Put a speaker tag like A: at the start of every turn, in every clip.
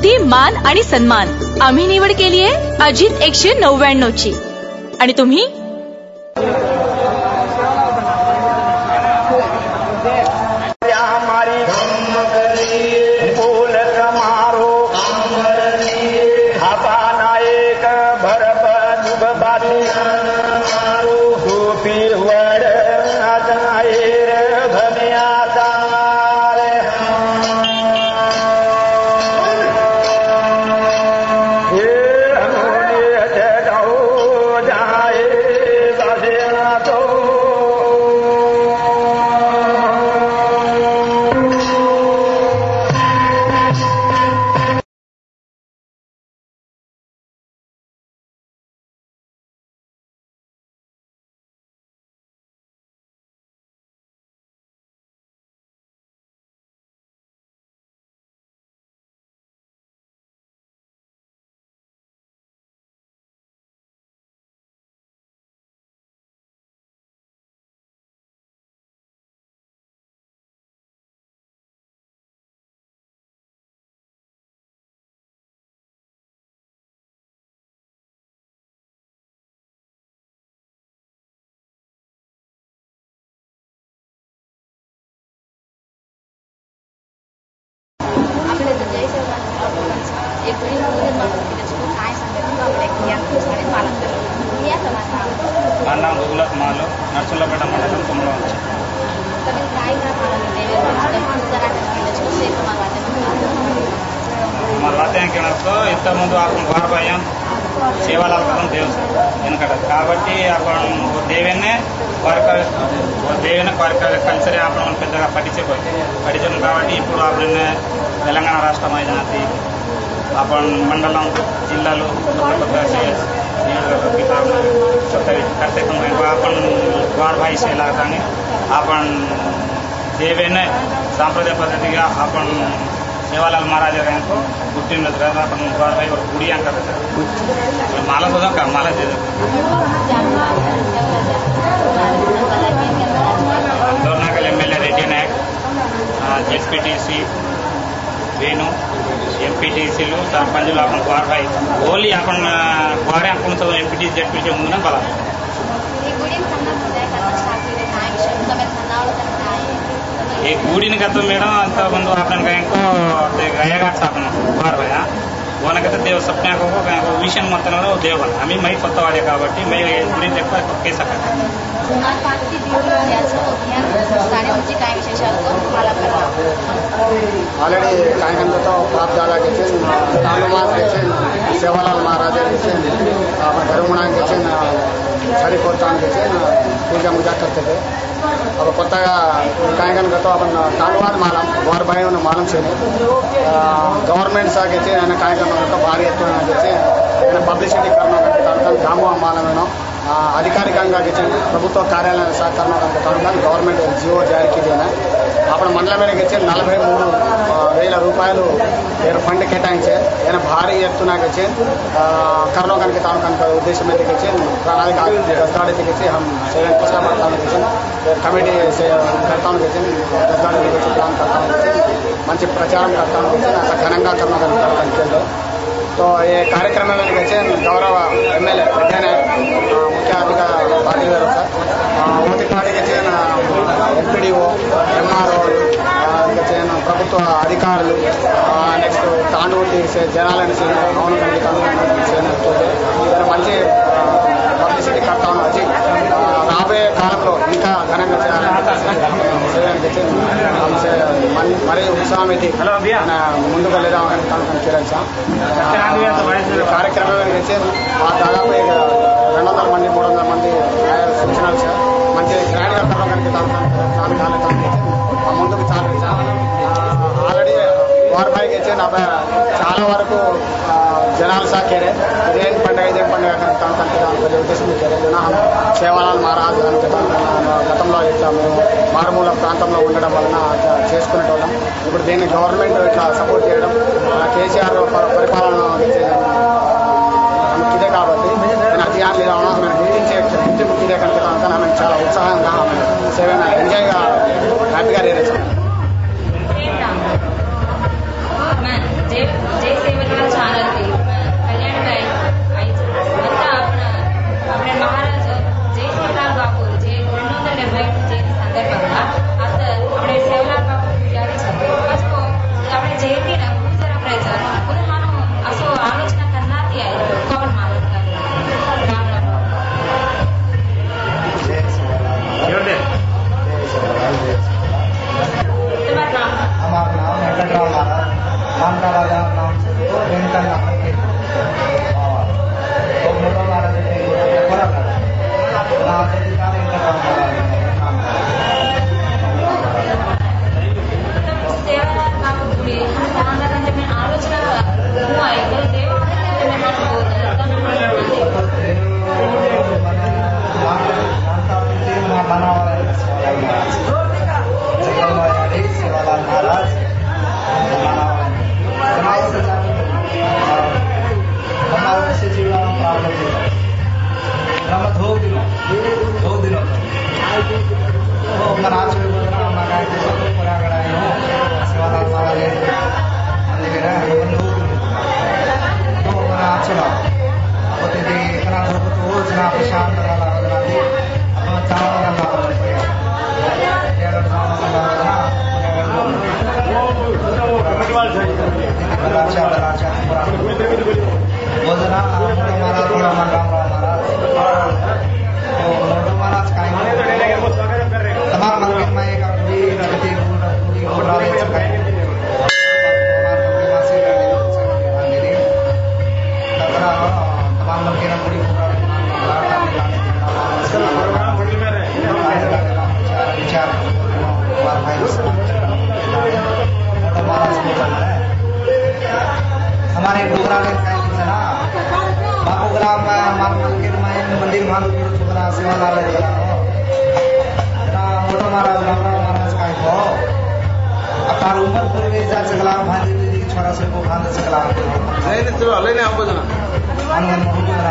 A: बुद्धी, मान आणि सन्मान। आम्ही निवड केली आहे अजित 199 ची। आणि तुम्ही?
B: नाम गुगलत मालो नरसुल्लापेट मंडल कुमरवंच लाते इंत मुझे आप बार भयम सेवालाल कदम देव काबट्टी देवेने कल्चर आप पठिंचम काबट्टी इपड़े तेलंगाणा राष्ट्र मैदानी अपन मंडल जिला करते अपन बार भाई से लागे अपन देवेने सांप्रदाय पद्धति अपन सेवालाल महाराज को पुटिन अपन बार भाई और गुड़ी माला सोचा का माला दे Dornakal MLA Reddy Naik ZPTC Venu MPTC sarpanch अपन बार भाई ओनली अपन बारे अपन सब एमपीटी जेडपीटी मुझे बला एक गुड़ी तो मेडम अंत बंद अपन गया अपन बार भाई ओन कहते देव सपने विषय मतलब देव हमें मई కొత్త वाले काबट्टी मैं गुड़ी देखा केस
C: ऑलरेडी कायगंधतो प्राप्त सेवालाल महाराज धर्मणा सरिपोता पूजा मुजा करते थे अब कोता कायगंधतो अपन तालवाद मालम वार भाई मालम से गवर्नमेंट सागे कायगंधतो भारी पब्लिसिटी करना ग्राम मालमेनो अधिकारिకంగా ప్రభుత్వ కార్యాలయాల సహకారంగా గవర్నమెంట్ జియో జారీ కియనా అప్పుడు మండలం మీద 43,000 రూపాయలు ఏర్ ఫండ్ కేటాయించే ఏన భారీ ఎత్తున కర్నో కనుక తాను కనుక ఉద్దేశం మీద ప్రణాళిక दस्तावेज के हम सेवन पुष्टा करता कमेटी से करता हूँ दस्तावेज प्लान करता हूँ मंచి प्रचार करता हूँ घनंगा करना करते तो ये कार्यक्रम में गौरव एमएलए मुख्य अधिकारी पार्टी भौतिक पार्टी के एमपीडीओ एमआरओ ప్రభుత్వ అధికారులు నెక్స్ట్ తాండూటి జనాలను అవును మంచి పబ్లిసిటీ కడతా వచ్చి రాబోయే కాలంలో ఇంకా ఘనంగా చేయాలని మరీ ఉత్సాహం ఇది ముందుకు వెళ్దామని కార్యక్రమం దాదాపు 200 మంది 300 మంది సూచనలు సార్ మంచి గ్రాండ్గా కలవడానికి ముందుకు ఆల్రెడీ వార్ భాई के చాలా వరకు జనాలు సాకేరే ఇదేం పండుగ ఉద్దేశం సేవాలాల్ మహారాజ్ గతంలో ఇట్లా మారుమూల ప్రాంతంలో ఉండడం వలన చేసుకునేటోళ్ళం ఇప్పుడు దీన్ని గవర్నమెంట్ ఇట్లా సపోర్ట్ చేయడం కేసీఆర్ పరిపాలన ఇదే కాబట్టి నేను అధ్యయనం లేదా గుర్తింపు ఇదే కనుక ఆమె చాలా ఉత్సాహంగా సేవ ఎంజాయ్గా హ్యాపీగా రేరేసాం
D: जय सेवा नाम से तो इनका नाम है तो मोटा महाराज फरक है नाम से इनका नाम
A: सेवालाल बापू गुड़ी सांगत में आलोचना हुआ है तो देव में ಮಾಡ್ಬೋದು
D: सेवालाल महाराज दो दिनों सेवालाल महाराज प्रशांत महाराज तमाम मंदिर में एक हमारे डोगरा बापू ग्राम मंदिर मालूम सेवालाल मोटा महाराज रामराव महाराज का अकार उमर पूर्वे जा सकला भांजी छोरा से को खान सकला नहीं तो लेने आप जना अनगन बहुत बड़ा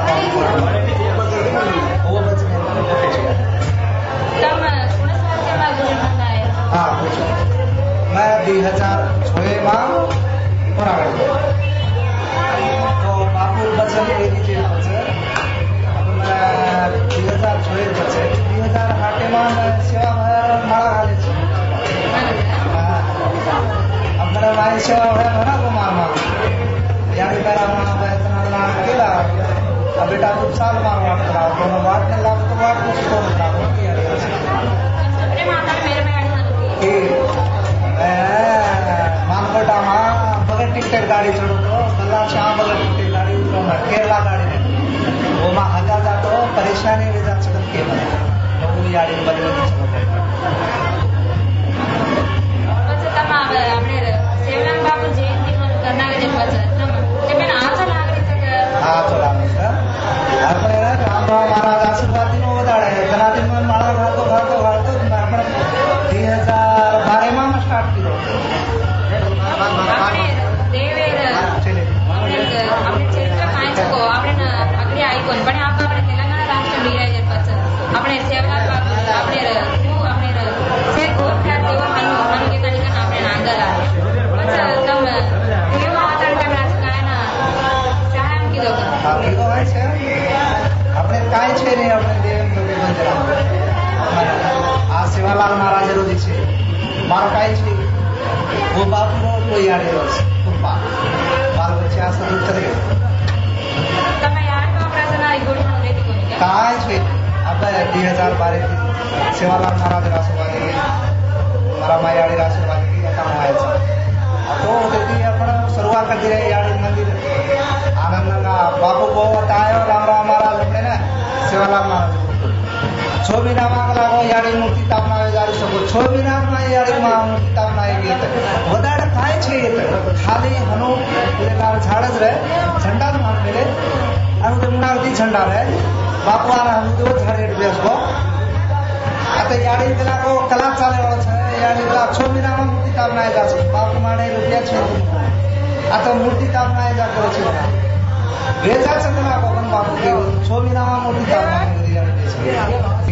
D: वो बच गया
A: तम पुनस्कार के बाद गुरु बनना है
D: हां मैं 2006 में पूरा कर तो बापू बचन के नीचे अब मैं 2006 बचे 2008 में सेवा माला खाली अपना माई सेवा है ना को मामा यानी मेरा मामा इतना केला अब बेटा कुछ साल मार करा दोनों बात ने लाभ तो बात कुछ तो ना
A: अपने माता मेरे में
D: कि मान बेटा मां बगैर टिकट गाड़ी छोड़ो तो कला शाम बगैर टिकट गाड़ी उतरो केरला गाड़ी वो मां हगा जातो परेशानी में जा सकत के वो यारी बदल
A: આપણે સેવાલાલ બાપુ જયંતિ કરનાર
D: આપણે રામરાવ મહારાજ આશીર્વાદ નો વધારે ઘણા દિન માળા ઘાતો આપણે 2012 માં સ્ટાર્ટ કર્યો
A: આપણે ચરિત્ર વાંચકો આપણે આગળ આઈકોન પણ આપણે તેલંગાણા રાષ્ટ્ર વીરાજર પછી આપણે સેવાલાલ બાપુ આપણે से गोर प्राप्ति वो मन के तनिक આપણે નાંગલ આવે પછી તમ કેવા આધાર પર રાજકારણ ચાહમ કીધો
D: કીધો હોય છે આપણે કાઈ છે ને આપણે દેવ જોગે બંજરા આ સેવાલાલ મહારાજ રોજી છે મારો કાઈ છે वो बाप नो कोई आड़े रोज कुप्पा बाल बच्चे आ सब चले
A: તમે યાર બાપરાસના ગોડી નો લેતી કોની
D: કાઈ છે अब 2012 થી સેવાલાલ મહારાજ રાસવાદી મારા માયાડી રાસવાદી કામ આવ્યા तो देखिए अपन शुरुआत कर दिए याड़ी मंदिर आनंद का बापू को बताया रामराव महाराज अपने ना सेवालाल महाराज छो महीना मांग लागो याड़ी मूर्ति स्थापना जारी सको छो महीना में याड़ी मां मूर्ति स्थापना गई वदाड़ काय छे खाली हनो लाल झाड़ज रहे झंडा मान मिले और तो मुनावती झंडा रहे बापू आना हम तो झाड़े बेसबो आता याड़ी कला को कला चाले वाला छे याड़ी कला छो महीना में मूर्ति स्थापना जा सको बापू माने रुपया छे आता मूर्ति स्थापना जा करो छे बेजा चंद्रा को बन बापू के छो महीना में मूर्ति स्थापना करी याड़ी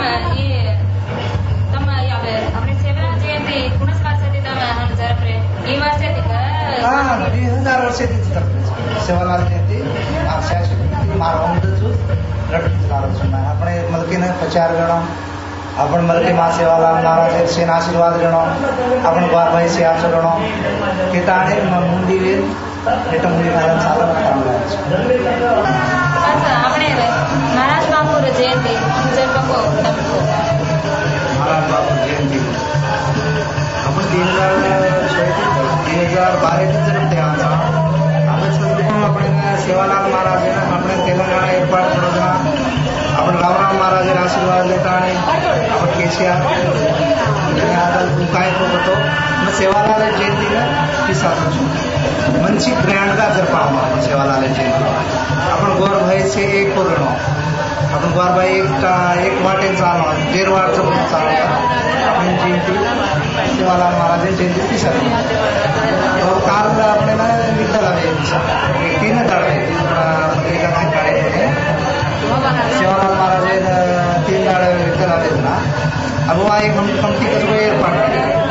A: આપણે સેવાલાલ જયંતિ પુનસ્કાર સાથે તમે હન જરપ્રે ಈ ವರ್ಷથી
D: हां 2000 वर्षથી सेवालाल जयंती आशा मारो तो रट चलारो छ આપણે મલકીને 50 ગણો आपण मलकी मां सेवालाल महाराज से आशीर्वाद गणो आपण बार भाई से आशीर्वाद गणो किताने मुंडी वे एट मुंडी महाराज सारा काम
A: अच्छा આપણે महाराज बापू जयंती जय बापू
D: महाराज बापू जयंती अपन 3000 2012 जन्म तेव्हाचा आपण आपण सेवालाल महाराज આપણે तेलंगाणा एरपाट વડોદરા आपण रामराम महाराज आशीर्वाद लेता आणि आपण केसीआर काय होतो मग सेवालाल जयंतीला पिसातो मंची ग्रँडगा जरपावा आपण सेवालाल जयंती आपण गोरभाईचे एक पूर्ण आपण गोरभाई एक वाटे चालवा 1.5 वाटचं पण चालवतात आपण जयंती सेवालाल महाराज जयंती पिसातो काल आपल्याला निघाला आहे 3 दाडे पत्रिका काढायचे सेवालाल महाराज 3 दाडे निघाला आहेत ना अब वहाँ एक कमिटी का एयरपाट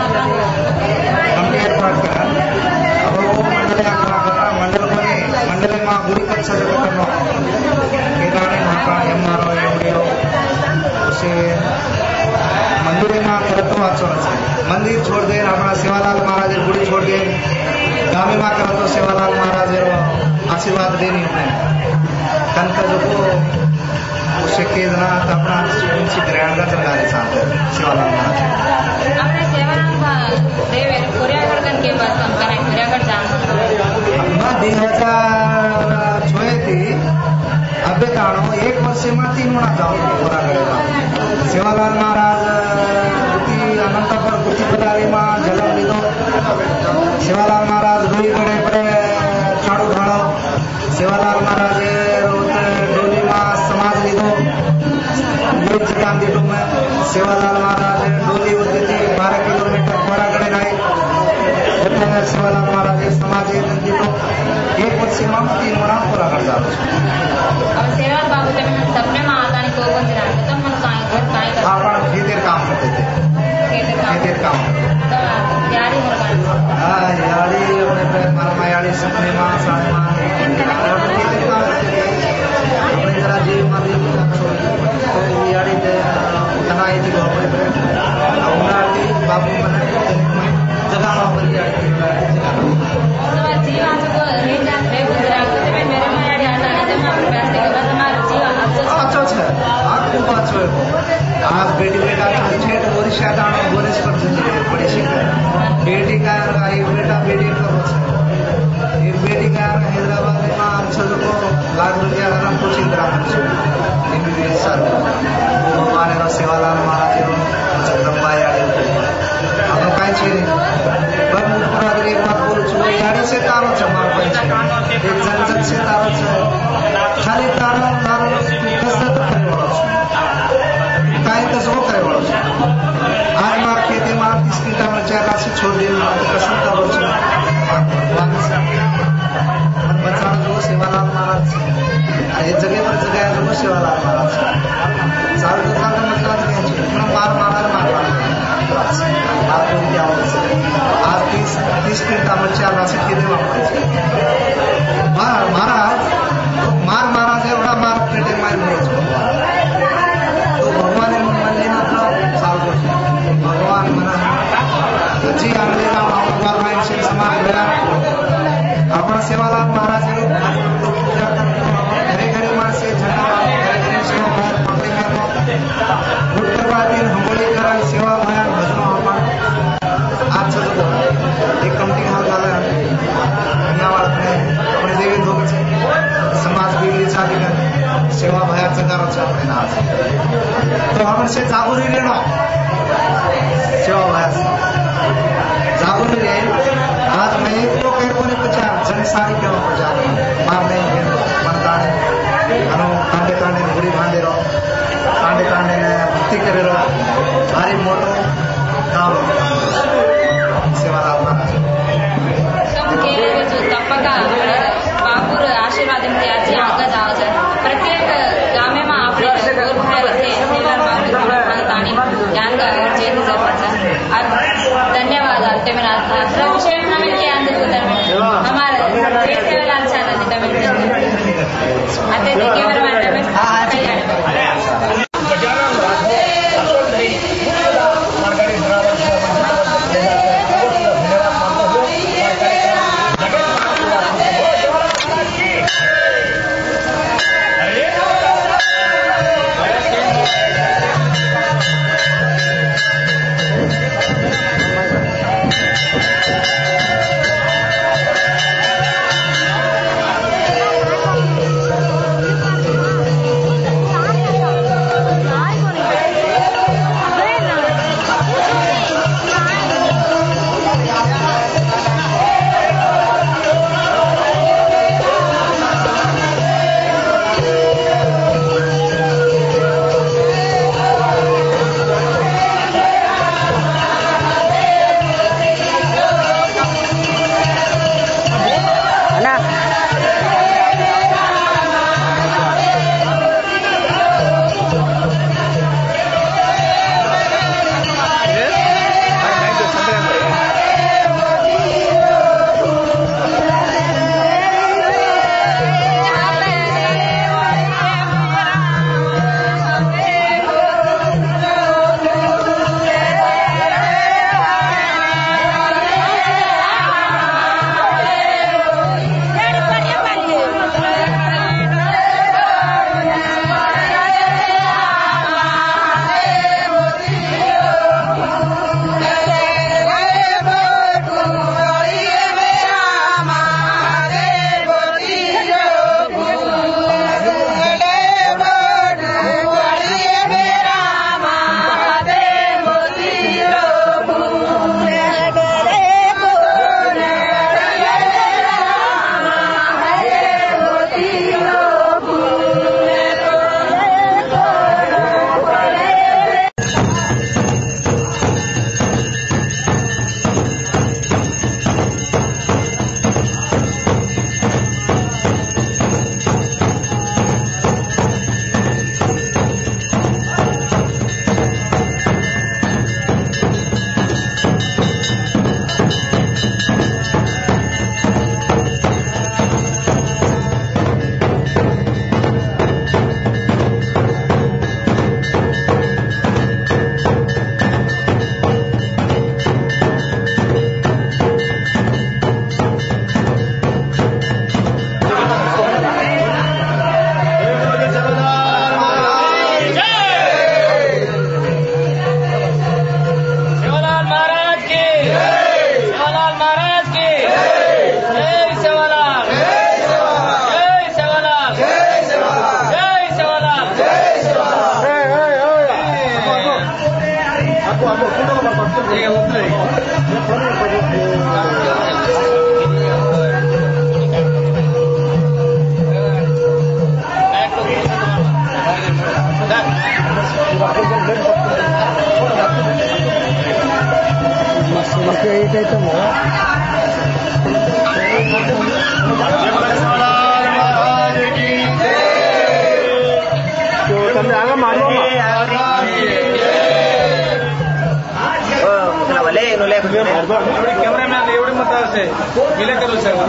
D: करा अब वो मंडल में गुड़ी का सजग उसे मंदिर में करतो मंदिर छोड़ दे अपना सेवालाल महाराज गुड़ी छोड़ दे गाँव में करतो सेवालाल महाराज आशीर्वाद देनी कनक जो उसे केजना अपना उनसे ग्रैंड का सरकारी सांगते सेवालाल महाराज
A: આપણે સેવાલાલ દેવ કોરિયાગઢ કન કે બસ हम कने कोरियागढ़ जान
D: 2006 थी अबे ताणो 1 वर्ष में 3 गुणा जाओ कोरियागढ़ सेवालाल महाराज अनंतपुर गुटी पदारी में जन्म लीधो सेवालाल महाराज डोली गड़े पर चाड़ू ढाड़ो सेवालाल महाराज डोली में समाज लीधो गांधी में सेवालाल महाराज डोली होती थी 12 किलोमीटर कोरागढ़ गए सेवालाल महाराज समाज लीधो 1 वर्ष में 3 गुणा कोरागढ़ जाओ
A: अब सेवालाल बाबू તમે સપને માં હતા ને કોઈ પણ રાત તો મને કાઈ
D: हाँ पण खेतेर काम करते थे खेतेर काम
A: यारी मुर्गा
D: हाँ यारी अपने मारमा यारी सपने माँ साढ़े माँ खेतेर काम करते थे अपने जरा जी मारी तो यारी उतना ही थी अपने पे उन्हाळी बाबू मने जगाना पर यारी
A: તમારા જીવા જો રેજા રે ગુજરાત તમે મેરે માં यारी आता है जब આપણે બેસતે કે તમારા જીવા
D: अच्छा अच्छा आप खूब अच्छे आज बेटी बेटा छेट गोरी शादान गोरेश पर बड़ी शिकर बेटी का एक बेटा बेटी का एक बेटी का हैदराबाद में अच्छा को लाख रुपया का कुछ इंदिरा MBBS सर वो भगवान है सेवालाल महाराज जगदम्बा यारी हम काय छे पर मुखरा रे एक बात बोलू છું यारी से तारो छ मार पंच एक जन से तारो छ खाली तारो तारो कसरत करे वाला छ काय कसो करे वाला छ आज मार खेती मार 30 क्विंटल में 4 राशि छोड़ दे मार कसरत करो छ भगवान से बच्चा जो सेवालाल महाराज ये जगह पर जगह है जो सेवालाल महाराज साल तो साल मतलब क्या है मार महाराज मार को क्या हो आज 30 क्विंटल में 4 राशि खेती वापस महाराज मार महाराज एवढा मार पेटे मार मिळतो तो भगवान म्हणले ना साल भगवान म्हणा जी आणलेला भगवान से समाज गया आपण सेवालाल महाराज घरे घरे माणसे झंडा घरे घरे सेवा पकड़े में गुटरवादी हमोली करा सेवा भयान भजनो आपण आज चलो एक कमिटी हाल झाला पुण्यावाळाकडे आपण देवी दोघे समाज बिगडी चालिका सेवा भयाचं करायचं आपण आज तो आपण से जागोरी लेणो सेवा भयाचं जागोरी ले आज मैं तो कहीं कोने पचार जनसारी के पचार मार नहीं मन कांडे अनु कांडे कांडे गुड़ी बांधे रो कांडे कांडे ने भक्ति करे रो भारी मोटो काम सेवालाल महाराज
A: તમે કેરે જો તપકા બાપુર આશીર્વાદ એમ આજે આગળ આવે છે પ્રત્યેક ગામે માં આપણે ગોરભાઈ રતે સેવાલાલ બાપુ તાણી ध्यान का चेंज करता है और धन्यवाद आपके मेरा विषय में हमें क्या अंदर उधर में हमारा सेवालाल चैनल तमिल आते देखिए मेरे मायने में
B: कॅमेरामॅन एवढे मत आहे विलेकरू सर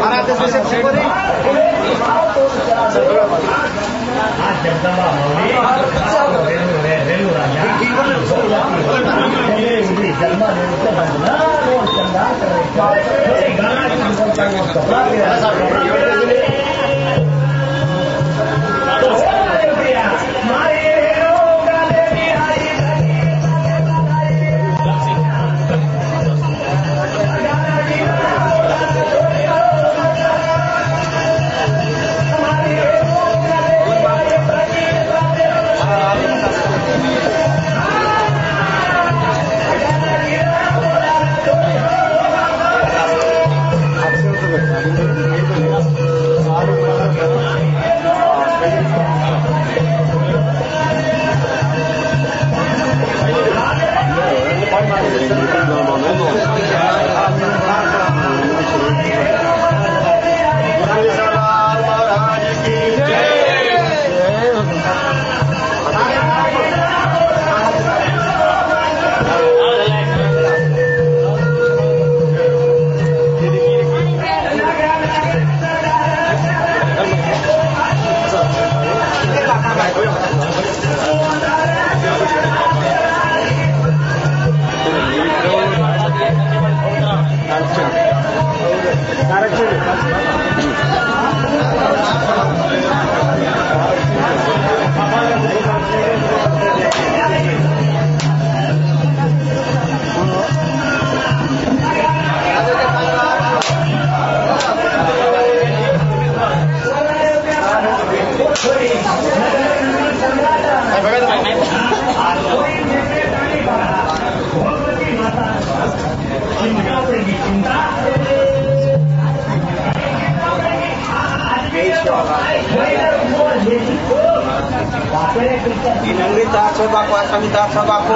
D: बापू समिदास बापू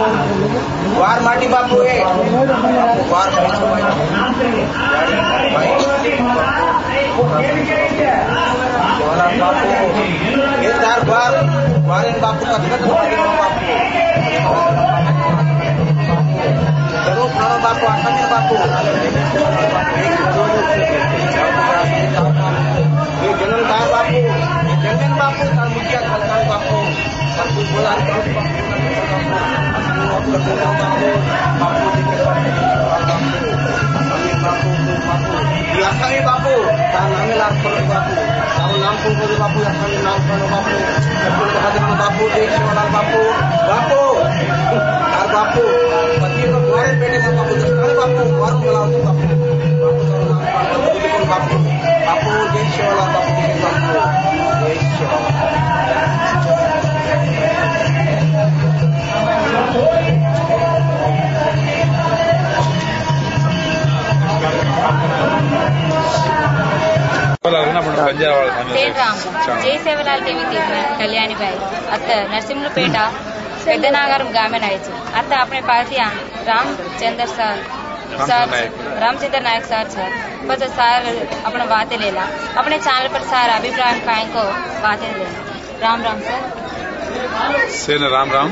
D: वार माटी बापू है वार बार वारेन बापू का बापू आसामी बापू जनरल बापू जंगन बापू मुखिया सरकार बापू आसामी बापू नामपुर बापू आसामी नाम बापू बापू देशवाला बापू बापू बापू पति को द्वारे बेटे का बापू बापू वार बापू बापू बापू देशवाला बापू
A: जय सेवलाल देवी ट्रीटमेंट कल्याणीबाई आता नरसिंहपेट पेद्दनागारम ग्रामीण आता अपने पार्टी रामचंद्र नायक सर बस सर अपना बातें लेला अपने चैनल पर सर अभिप्राय कायम को बातें लेला राम राम सर
E: सेना राम राम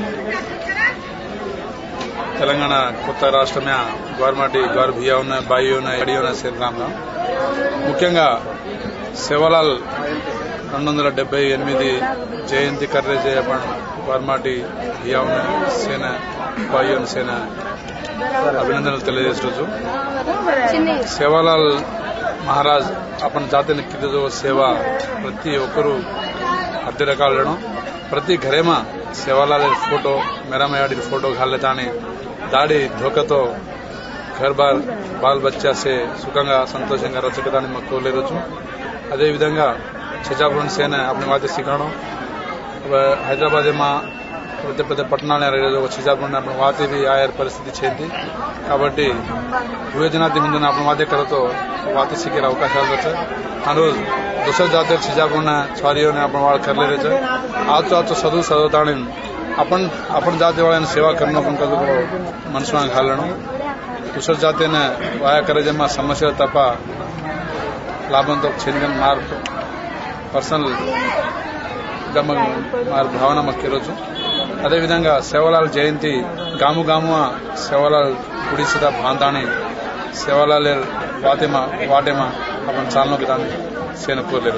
E: తెలంగాణ కొత్త రాష్ట్రమే గవర్నమెంట్ గౌర్ భియా ఉన్నాయి బాయి ఉన్నాయి అడి ఉన్నాయి సేన రామ్ రామ్ ముఖ్యంగా సేవలాల్ 278 జయంతి కర్రే చేయబడిన గవర్నమెంట్ భియా ఉన్నాయి సేన బాయి ఉన్నాయి సేన అభినందనలు తెలియజేస్తూ సేవలాల్ महाराज अपन जाते ने की जो सेवा प्रति ఒక్కరు అద్దె రకాలను प्रति घरे में सेवालाल फोटो मेरा मैयाडी फोटो घाल लेता दाड़ी धोखा तो घर बार बाल बच्चा से सुखंगा संतोषंगा रचकता कोले रोचु अदे विधंगा छजापुर सेना अपने वाते सिखाणो हैदराबाद में పెద్ద పెద్ద పట్టణాలు చిజాపురం अपने वाते भी आयर परिस्थिति छेदी కాబట్టి యువజనాతి ముందున अपने वाते करतो वाते सीखे అవకాశాలు వచ్చాయి ఆ రోజు दूसरे जाते छिजापुर छारियों ने अपन वाल कर ले रहे आज तो सदु सदोताणी अपन जाति वाले सेवा करने को मनसु घालना दूसरे जाते ने वाया करे जमा समस्या तप लाभन तो छेन मार पर्सनल मार भावना में केरोचु अदे विधंगा सेवालाल जयंती गामु गामु सेवालाल गुड़ी सदा भांताणी सेवालाल वाटेमा अपन चालनों के दान से न पूर ले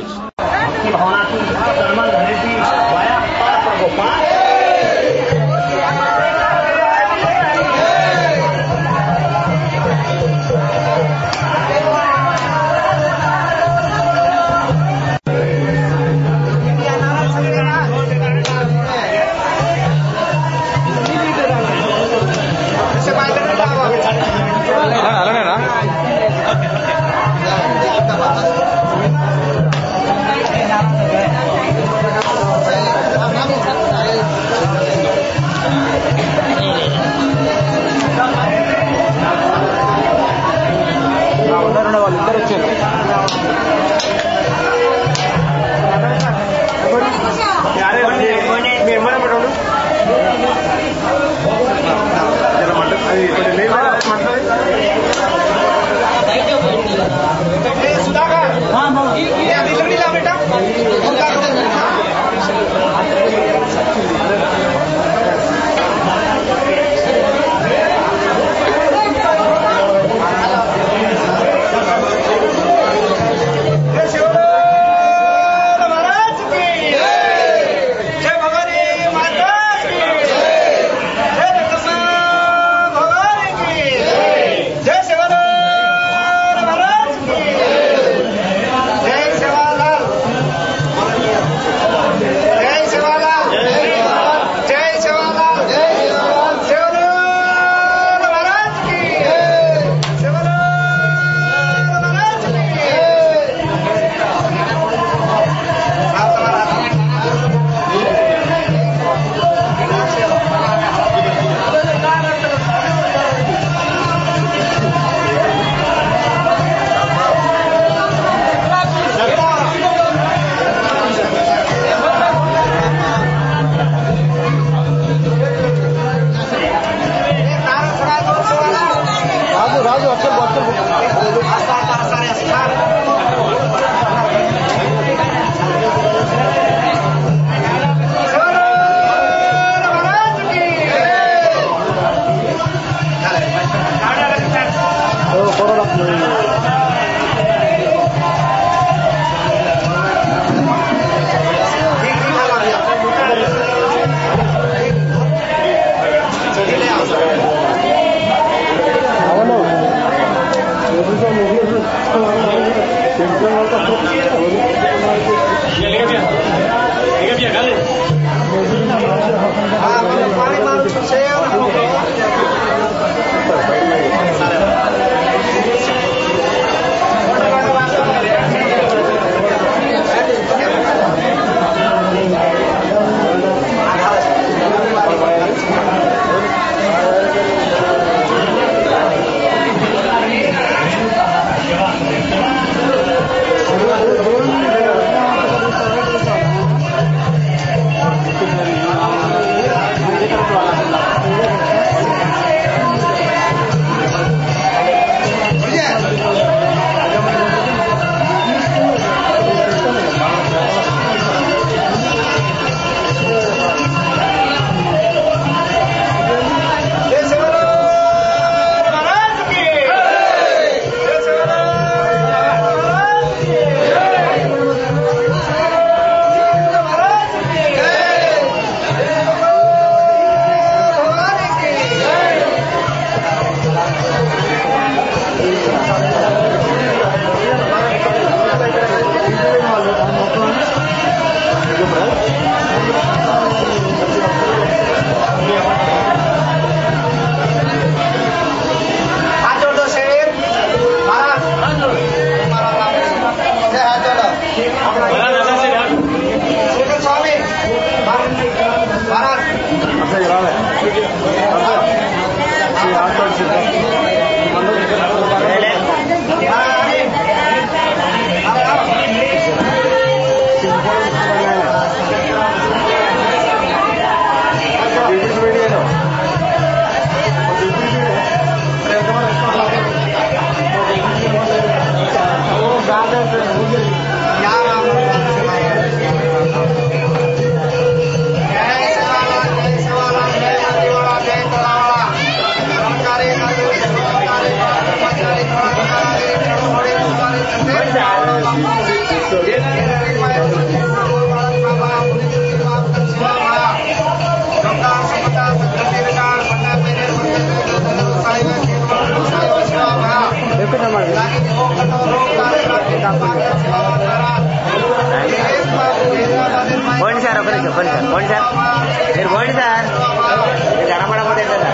F: कौन सर फिर कौन सर जाना पड़ा पड़े सर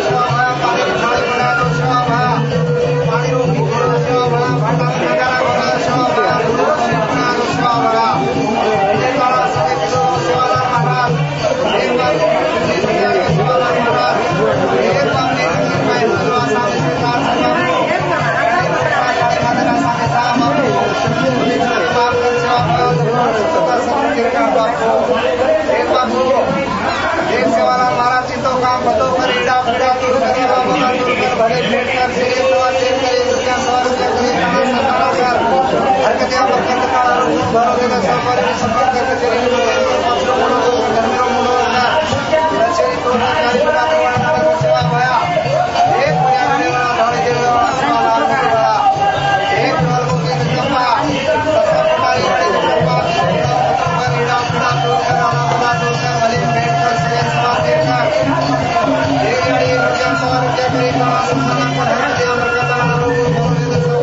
D: सेवालाल महाराज जी तो काम बतो कर ईड़ा पीड़ा दूर करे बड़े पेट कर से सवा से करे रुपया सवा रुपया करे सतारा कर हर के दिया बरकत का भरो देगा सब पर संपर्क करके चले धर्मरो मुनो ना रचरी तो नारी बड़ा करवाना सेवा भया एक पुण्य करने वाला धौड़ी देने वाला सेवालाल बड़ा एक वर्गों की जगह सत्ताई ईड़ा पीड़ा दूर कराना बड़ा दूर कर भले पेट कर से सवा से कर एक गाड़ी रुपया सवा रुपया करे का संसार को हर देव बरकत वाला लोग भरो देगा सब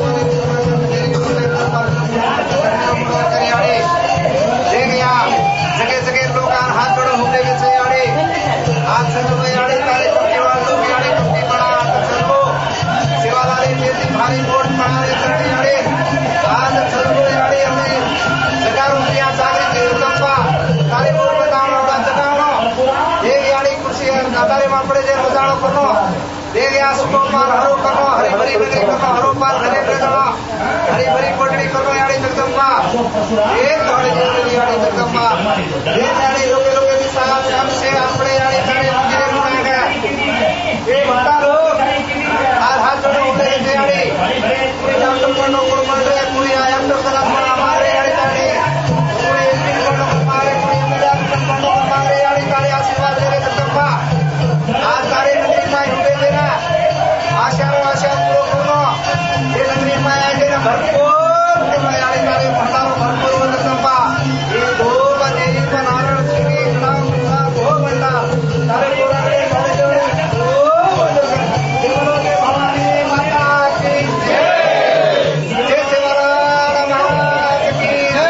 D: जगह जगह लोग हाथ जोड़ो होने के से यारे हाथ से तो यारे तारे टोपी वाले लोग यारे टोपी बड़ा चलो सेवालाल जी भारी वोट बना ले करने यारे आज चलो यारे हमें जगह रुपया सागरी के रुपया तारे वोट बताओ बड़ा जगाओ एक यारे कुर्सी नातारे मार पड़े जे रोजानो करो देख या सुको पार हरो करो हरी भरी नगरी करो हरो पार घरे करो हरी भरी कोटड़ी करो यारे जगदम्बा एक थोड़े जल्दी यारे जगदम्बा ये यारे लोगे लोगे भी साथ शाम से अपने यारे तारे मुझे बनाएगा ये बता लोग आज हाथ जोड़े होते हैं यारे पूरी जान तो पढ़ो कोई मर रहे पूरी आया तो कला हमारे यारे तारे पूरी दिन पढ़ो हमारे पूरी मेरा पढ़ो हमारे यारे तारे आशीर्वाद दे जगदम्बा आज तारे नगरी माई हुए देना आशा पूरो करो ये नगरी माई आए देना भरपूर यारे तारे भंडारो भरपूर हो जगदम्बा ये दो बने बनारण श्री नाम दो बंदा तारे पूरा रे तारे जोड़े दो देवलों के भवानी माता की जय जय सेवालाल महाराज की जय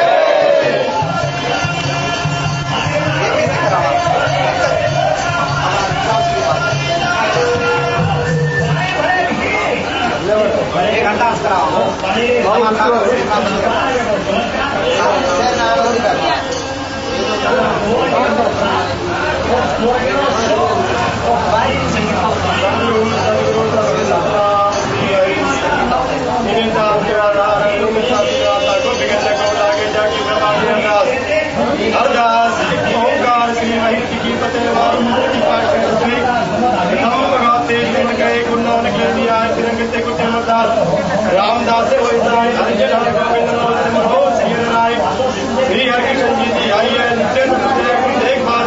D: ये कैसे करावा एक घंटा कराओ रामदास श्री हरिकृष्ण जी जी आई है एक बार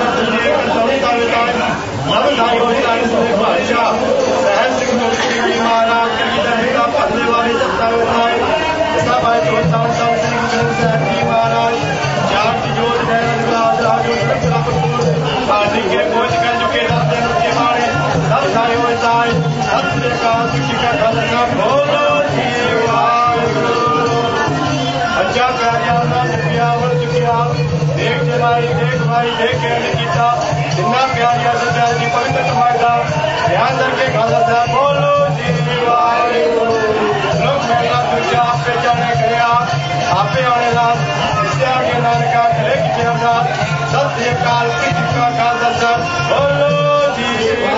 D: महाराज पढ़ने वाले महाराज चार जोत के कोच कर चुके सब सारे होता है सत्य का शिक्षा का बोलो अच्छा प्यारिया देख चलाई देख भाई देख कहने की था जितना प्यारिया सच्चा जी पवित्र तुम्हारा ध्यान करके खाला था बोलो जी लोग मेरा तुझे आप पे जाने गया आपे आने लाल इससे आगे नान का खले की चेहरा सत्य काल की जिसका काल दर्शन बोलो जी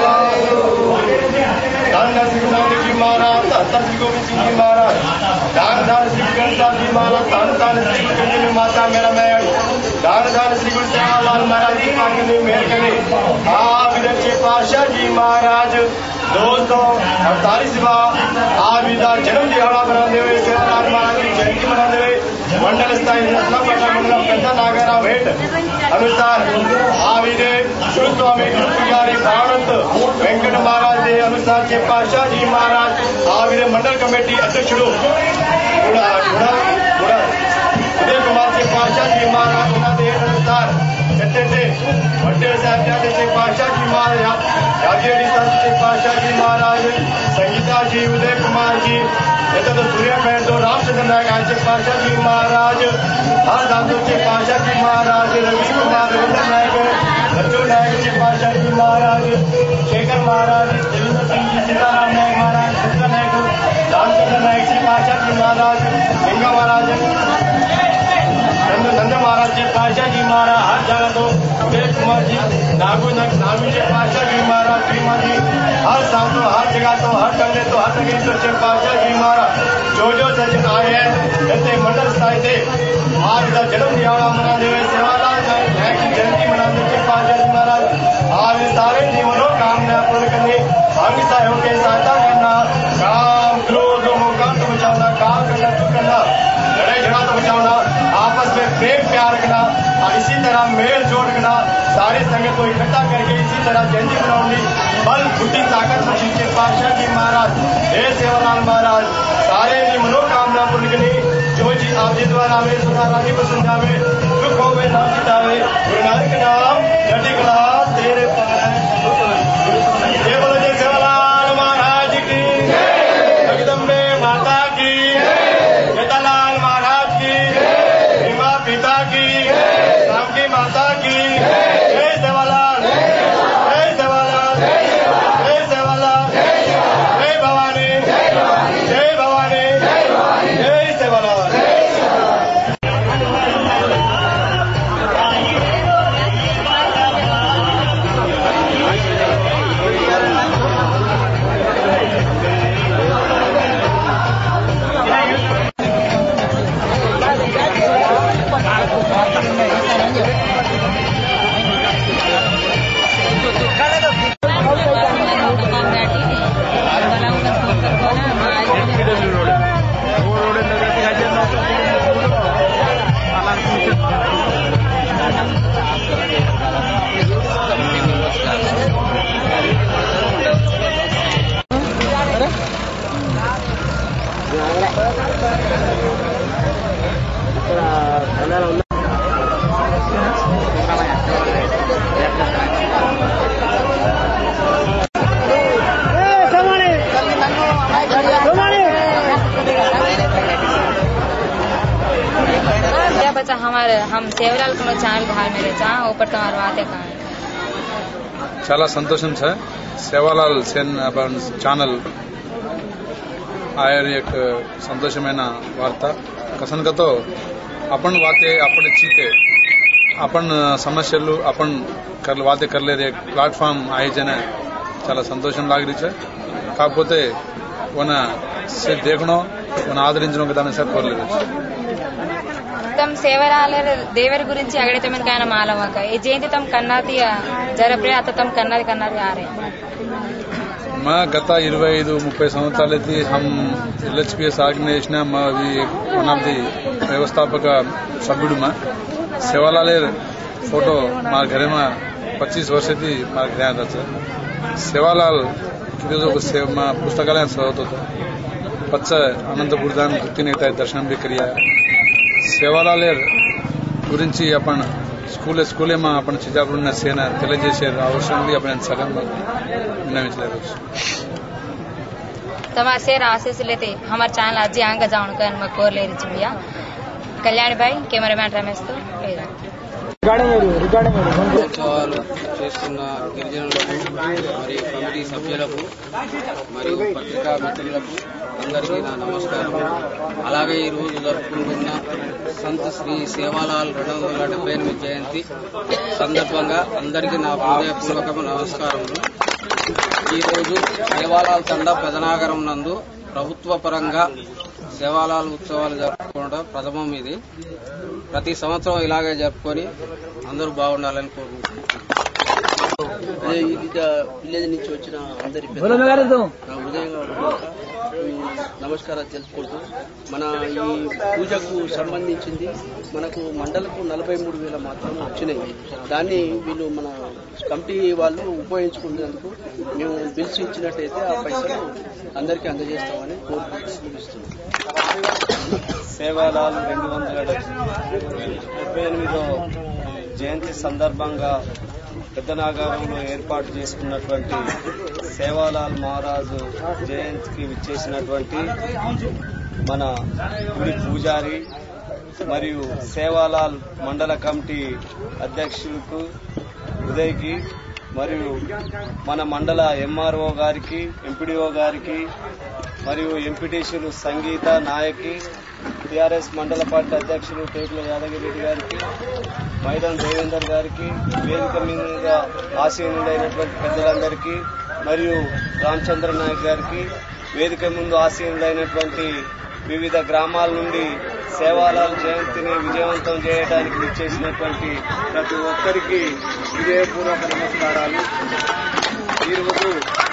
D: धन श्री जी महाराज धन श्री गोविंद सिंह जी महाराज दान श्री गणेश जी महाराज धन श्री गणेश माता मेरा मैड दान श्री गुरु सेवालाल महाराज जी पाके ने मेहर करे विरचे पाशाह जी महाराज 248वां आविदा जन्म दिहाड़ा मनाते हुए सेवालाल महाराज की जयंती मनाते हुए मंडल स्थायी मंडल पेंट नागरा भेंट अनुसार आविदे श्री स्वामी कृष्णगिरी भारत वेंकट महाराज के अनुसार के पाशाह जी महाराज आविदे मंडल कमेटी अध्यक्ष उदय कुमार के पाशाह जी महाराज उन्होंने अनुसार वड्डे साहब के पाशाह जी महाराज राजेडी संत के पाशाह जी महाराज संगीता जी उदय कुमार जी सूर्य पैंडो रामचंद्र नायक आचे पाशाह जी महाराज हर दादू के पाशाह जी महाराज रवि कुमार रविंद्र नायक
G: नायक जी पाशाह जी महाराज, शेखर महाराज, देवेंद्र सिंह जी, सीताराम नायक महाराज, कृष्ण नायक, रामचंद्र नायक जी पाशाह जी महाराज, लिंगा महाराज, नंद महाराज जी पाशाह जी महाराज, हर जगह तो सुरेश कुमार जी, नागू जी पाशाह जी महाराज, भीमा जी, हर साल तो हर जगह तो हर जगह तो हर जगह तो पाशाह जी महाराज जो सचिन आए हैं जैसे मंडल स्थाई थे आज का जन्म दिहाड़ा मनाते हुए सेवालाल नायक की जयंती मनाते थे पाशाह जी महाराज आज सारे की मनोकामना पूर्ण करने बाकी सारों के सहायता करना, काम क्रोध मोहन तो बचाना, काम करना तो करना, लड़ाई झगड़ा तो बचाना, आपस में प्रेम प्यार रखना और इसी तरह मेल जोड़ रखना, सारी संगत को इकट्ठा करके इसी तरह जयंती मनानी बल बुद्धि ताकत बख्शी के पाशाह जी महाराज, हे सेवालाल महाराज सारे की मनोकामना पूर्ण करनी जो जी आप जी द्वारा में सुना रानी को समझावे दुख हो में नाम जितावे गुरु नानक नाम जटी कला तेरे ये बोलो जय सेवालाल महाराज की, जगदम्बे माता की, जटालाल महाराज की, भीमा पिता की, राम की माता की, जय सेवालाल, जय सेवालाल, जय सेवालाल, जय भवानी, जय भवानी, जय सेवालाल।
A: हम సేవలాల్ కుమార్ ఛానల్ घर में रहता ऊपर तुम्हारे बातें कहाँ
E: చాలా సంతోషం సార్ సేవాలాల్ సేన్ ఛానల్ आयर एक संतोषమైన वार्ता कसन का तो अपन बातें अपन चीते अपन समस्यలు अपन बातें कर ले एक प्लाटफॉर्म आयोजन చాలా సంతోషం लाग रही है కాకపోతే वना से देखनो वना ఆదరించడం దాన్ని సార్ కోరలేదు
A: तम सेवलाल देवर गुరించి अगड़े मन कहना मालूम है ये जयंती तम करना थी जरप्रे आता तम करना आ रहे
E: मैं गत 25-30 సంవత్సరాలైతే हम LHPS ऑर्गेनाइजेशन मैं अभी वन ऑफ दी व्यवस्थापक सभ्युడు मैं सेवालाल फोटो मार घरे में 25 वर्ष थी मार घरे आता सर सेवालाल मैं पुस्तकालय होता था पच्च अनंतपुर दान वृत्ति दर्शन भी करिया सेवालाल गुరించి अपन स्कूले में अपन चिजापुर सेना తెలియజేసే అవసరం भी अपन सगन विनविंचलेरू
A: तमारे शेर आशीष लेते हमारे चैनल आज आगे जाऊन कर मैं कोर ले रही भैया कल्याण भाई कैमरामैन रमेश तो
H: ఉత్సవాలు చేస్తున్న గిరిజనులకు మరియు కమిటీ సభ్యులకు మరియు పత్రికా మిత్రులకు అందరికీ నా నమస్కారం. అలాగే ఈ రోజు జరుపుకుంటున్న సంత్ శ్రీ సేవాలాల్ 278 జయంతి సందర్భంగా అందరికీ నా హృదయపూర్వక నమస్కారములు. ఈరోజు సేవాలాల్ తండా పెదనాగరం నందు ప్రభుత్వ పరంగా సేవాలాల్ ఉత్సవాలు జరుపుకోవడం ప్రథమం. ఇది ప్రతి సంవత్సరం ఇలాగే జరుపుకొని అందరూ బాగుండాలని కోరుకుంటున్నాను.
I: విలేజ్ నుంచి వచ్చిన అందరి హృదయంగా నమస్కారాలు తెలుపుకుంటూ మన ఈ పూజకు సంబంధించింది మనకు మండలకు 43,000 మాత్రం వచ్చినాయి. దాన్ని వీళ్ళు మన కమిటీ వాళ్ళు ఉపయోగించుకునేందుకు మేము బిల్స్ ఇచ్చినట్టయితే ఆ పైసలు అందరికీ అందజేస్తామని కోరుకుంటున్నాం.
J: సేవాలాల్ 278వ జయంతి సందర్భంగా పెద్దనాగారంలో ఏర్పాటు చేసుకున్నటువంటి సేవాలాల్ మహారాజు జయంతికి విచ్చేసినటువంటి మన గుడి పూజారి మరియు సేవాలాల్ మండల కమిటీ అధ్యక్షులకు ఉదయ్కి మరియు మన మండల ఎంఆర్ఓ గారికి, ఎంపీడీఓ గారికి మరియు ఎంపీటీసీలు సంగీత నాయకి, టీఆర్ఎస్ మండల పార్టీ అధ్యక్షులు టేకుల యాదగిరెడ్డి గారికి, మైదాన్ దేవేందర్ గారికి, వేదిక మీద ఆసీనులైనటువంటి పెద్దలందరికీ మరియు రామచంద్ర నాయక్ గారికి, వేదిక ముందు ఆసీనులైనటువంటి వివిధ గ్రామాల నుండి సేవాలాల్ జయంతిని విజయవంతం చేయడానికి విచ్చేసినటువంటి ప్రతి ఒక్కరికి హృదయపూర్వక నమస్కారాలు. ఈరోజు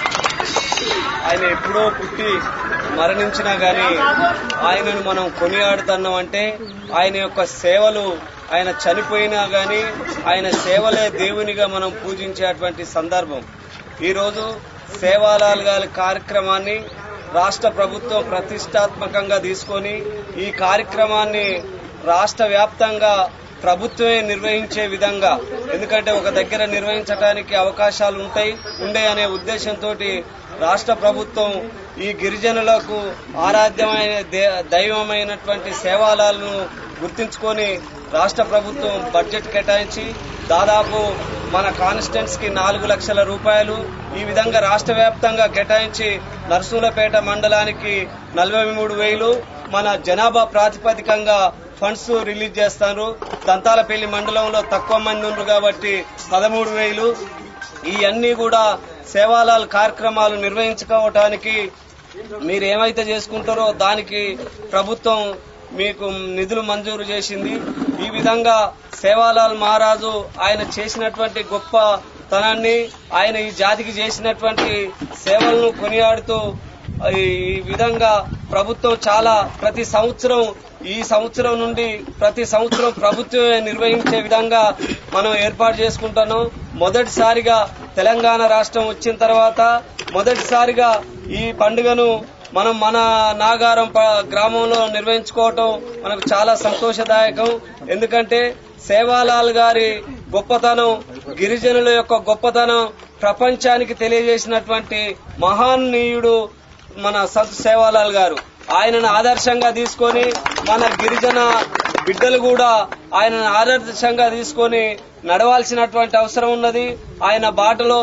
J: ఆయన ఎప్పుడో పుట్టి మరణించినా గాని ఆయనను మనం కొనియాడుతున్నాం అంటే ఆయన యొక్క సేవలు, ఆయన చనిపోయినా గాని ఆయన సేవలే దేవునిగా మనం పూజించేటువంటి సందర్భం. ఈరోజు సేవాలాల్ గారి కార్యక్రమాన్ని రాష్ట్ర ప్రభుత్వం ప్రతిష్టాత్మకంగా తీసుకొని ఈ కార్యక్రమాన్ని రాష్ట్ర వ్యాప్తంగా ప్రభుత్వమే నిర్వహించే విధంగా, ఎందుకంటే ఒక దగ్గర నిర్వహించడానికి అవకాశాలు ఉండే అనే ఉద్దేశంతో రాష్ట్ర ప్రభుత్వం ఈ గిరిజనులకు ఆరాధ్యమైన దైవమైనటువంటి సేవాలాలను గుర్తించుకొని రాష్ట్ర ప్రభుత్వం బడ్జెట్ కేటాయించి దాదాపు మన కాన్స్టిట్యున్సీ కి 4 లక్షల రూపాయలు ఈ విధంగా రాష్ట్ర వ్యాప్తంగా కేటాయించి నర్సూలపేట మండలానికి 43,000 మన జనాభా ప్రాతిపదికంగా ఫండ్స్ రిలీజ్ చేస్తారు. దంతాలపల్లి మండలంలో తక్కువ మంది ఉన్నారు కాబట్టి 13,000. ఇవన్నీ కూడా సేవాలాల్ కార్యక్రమాలు నిర్వహించుకోవటానికి మీరు ఏమైతే చేసుకుంటారో దానికి ప్రభుత్వం మీకు నిధులు మంజూరు చేసింది. ఈ విధంగా సేవాలాల్ మహారాజు ఆయన చేసినటువంటి గొప్పతనాన్ని, ఆయన ఈ జాతికి చేసినటువంటి సేవలను కొనియాడుతూ ఈ విధంగా ప్రభుత్వం చాలా ప్రతి సంవత్సరం ఈ సంవత్సరం నుండి ప్రతి సంవత్సరం ప్రభుత్వమే నిర్వహించే విధంగా మనం ఏర్పాటు చేసుకుంటున్నాం. మొదటిసారిగా తెలంగాణ రాష్ట్రం వచ్చిన తర్వాత మొదటిసారిగా ఈ పండుగను మనం మన నాగారం గ్రామంలో నిర్వహించుకోవటం మనకు చాలా సంతోషదాయకం. ఎందుకంటే సేవాలాల్ గారి గొప్పతనం, గిరిజనుల యొక్క గొప్పతనం ప్రపంచానికి తెలియజేసినటువంటి మహానీయుడు మన సంత్ సేవాలాల్ గారు. ఆయనను ఆదర్శంగా తీసుకొని మన గిరిజన బిడ్డలు కూడా ఆయనను ఆదర్శంగా తీసుకొని నడవాల్సినటువంటి అవసరం ఉన్నది. ఆయన బాటలో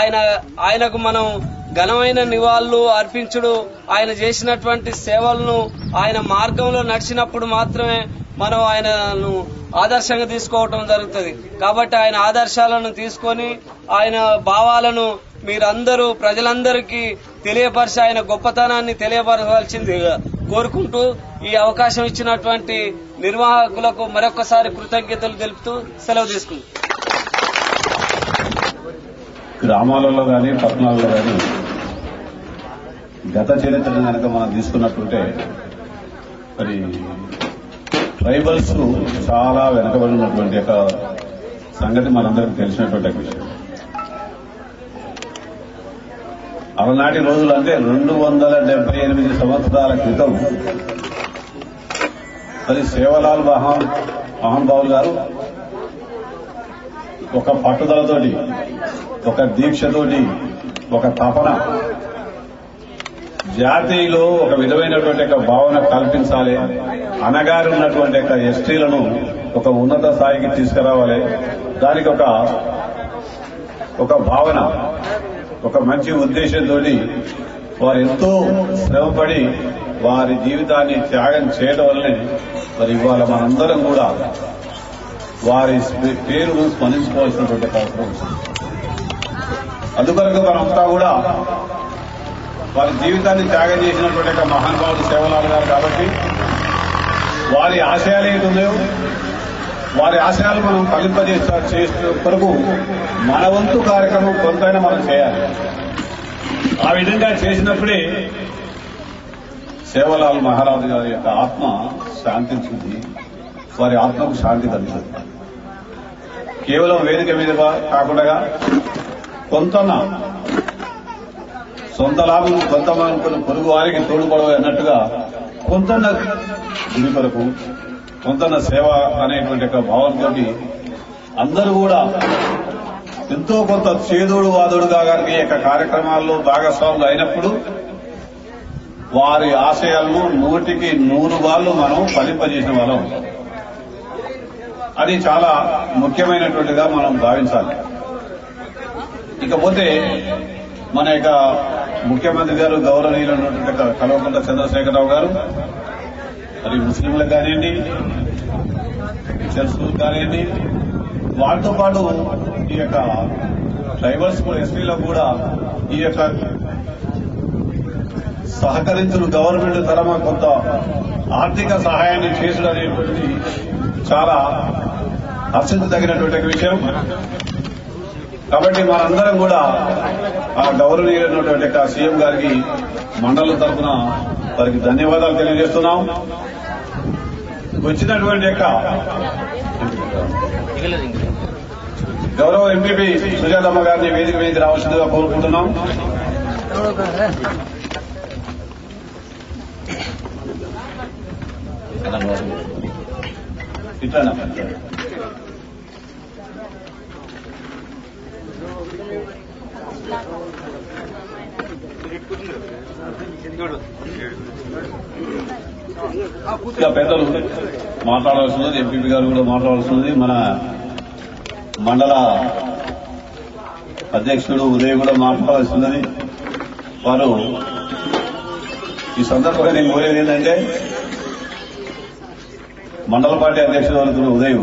J: ఆయనకు మనం ఘనమైన నివాళులు అర్పించుడు, ఆయన చేసినటువంటి సేవలను ఆయన మార్గంలో నడిచినప్పుడు మాత్రమే మనం ఆయనను ఆదర్శంగా తీసుకోవటం జరుగుతుంది. కాబట్టి ఆయన ఆదర్శాలను తీసుకొని ఆయన భావాలను మీరందరూ ప్రజలందరికీ తెలియపరిచి ఆయన గొప్పతనాన్ని తెలియపరచాల్సిందిగా కోరుకుంటూ ఈ అవకాశం ఇచ్చినటువంటి నిర్వాహకులకు మరొకసారి కృతజ్ఞతలు తెలుపుతూ సెలవు తీసుకుంటాం.
K: గ్రామాలలో కానీ పట్టణాలలో కానీ గత చరిత్రను కనుక మనం తీసుకున్నట్టుంటే మరి ట్రైబల్స్ చాలా వెనకబడినటువంటి ఒక సంగతి మనందరికీ తెలిసినటువంటి విషయం. అలనాటి రోజులు అంటే 278 సంవత్సరాల క్రితం మరి సేవాలాల్ మహానుభావులు గారు ఒక పట్టుదలతోటి, ఒక దీక్షతోటి, ఒక తపన, జాతిలో ఒక విధమైనటువంటి భావన కల్పించాలి, అనగారి ఉన్నటువంటి ఎస్టీలను ఒక ఉన్నత స్థాయికి తీసుకురావాలి, దానికి ఒక భావన, ఒక మంచి ఉద్దేశంతో వారు ఎంతో శ్రమపడి వారి జీవితాన్ని త్యాగం చేయడం వల్లనే మరి ఇవాళ మనందరం కూడా వారి పేరును స్మరించుకోవాల్సినటువంటి అవసరం. అందుకొరకు మనంతా కూడా వారి జీవితాన్ని త్యాగం చేసినటువంటి మహానుభావుడు సేవాలాల్ గారు కాబట్టి వారి ఆశయాలు ఏంటున్నాయో వారి ఆశయాలు మనం ఫలింపజేసే కొరకు మన వంతు కార్యక్రమం కొంతైనా మనం చేయాలి. ఆ విధంగా చేసినప్పుడే సేవాలాల్ మహారాజు గారి యొక్క ఆత్మ శాంతించింది, వారి ఆత్మకు శాంతి కలుగుతుంది. కేవలం వేదిక మీద కాకుండా కొంత సొంత లాభం కొంతమంది పొరుగు వారికి తోడుపడవ అన్నట్టుగా కొంత గుడి కొరకు కొంత సేవ అనేటువంటి భావంతో అందరూ కూడా ఎంతో కొంత చేదోడు వాదోడుగా గారికి యొక్క కార్యక్రమాల్లో భాగస్వాములు అయినప్పుడు వారి ఆశయాలను 100కి 100 మనం ఫలింపజేసిన వాళ్ళం. అది చాలా ముఖ్యమైనటువంటిగా మనం భావించాలి. ఇకపోతే మన యొక్క ముఖ్యమంత్రి గారు గౌరవనీయులైనటువంటి కల్వకుంట్ల చంద్రశేఖరరావు గారు మరి ముస్లింలకు కానివ్వండి, క్రిస్టియన్స్ కానివ్వండి, వాటితో పాటు ఈ యొక్క ట్రైబల్స్ ఎస్టీలకు కూడా ఈ యొక్క సహకరించిన గవర్నమెంట్ తరమ కొంత ఆర్థిక సహాయాన్ని చేసుడు అనేటువంటిది చాలా హర్షించదగినటువంటి విషయం. కాబట్టి మనందరం కూడా ఆ గౌరవనీయులైనటువంటి సీఎం గారికి మండలం తరఫున వారికి ధన్యవాదాలు తెలియజేస్తున్నాం. వచ్చినటువంటి యొక్క గౌరవ ఎంపీపీ సుజాతమ్మ గారిని వేదిక మీద రావాల్సిందిగా కోరుకుంటున్నాం. ఇట్లా పెద్దలు మాట్లాడాల్సినది, ఎంపీపీ గారు కూడా మాట్లాడాల్సినది, మన మండల అధ్యక్షుడు ఉదయ్ కూడా మాట్లాడాల్సినది. వారు ఈ సందర్భంగా నేను కోరేది ఏంటంటే, మండల పార్టీ అధ్యక్షుడు వరకు ఉదయ్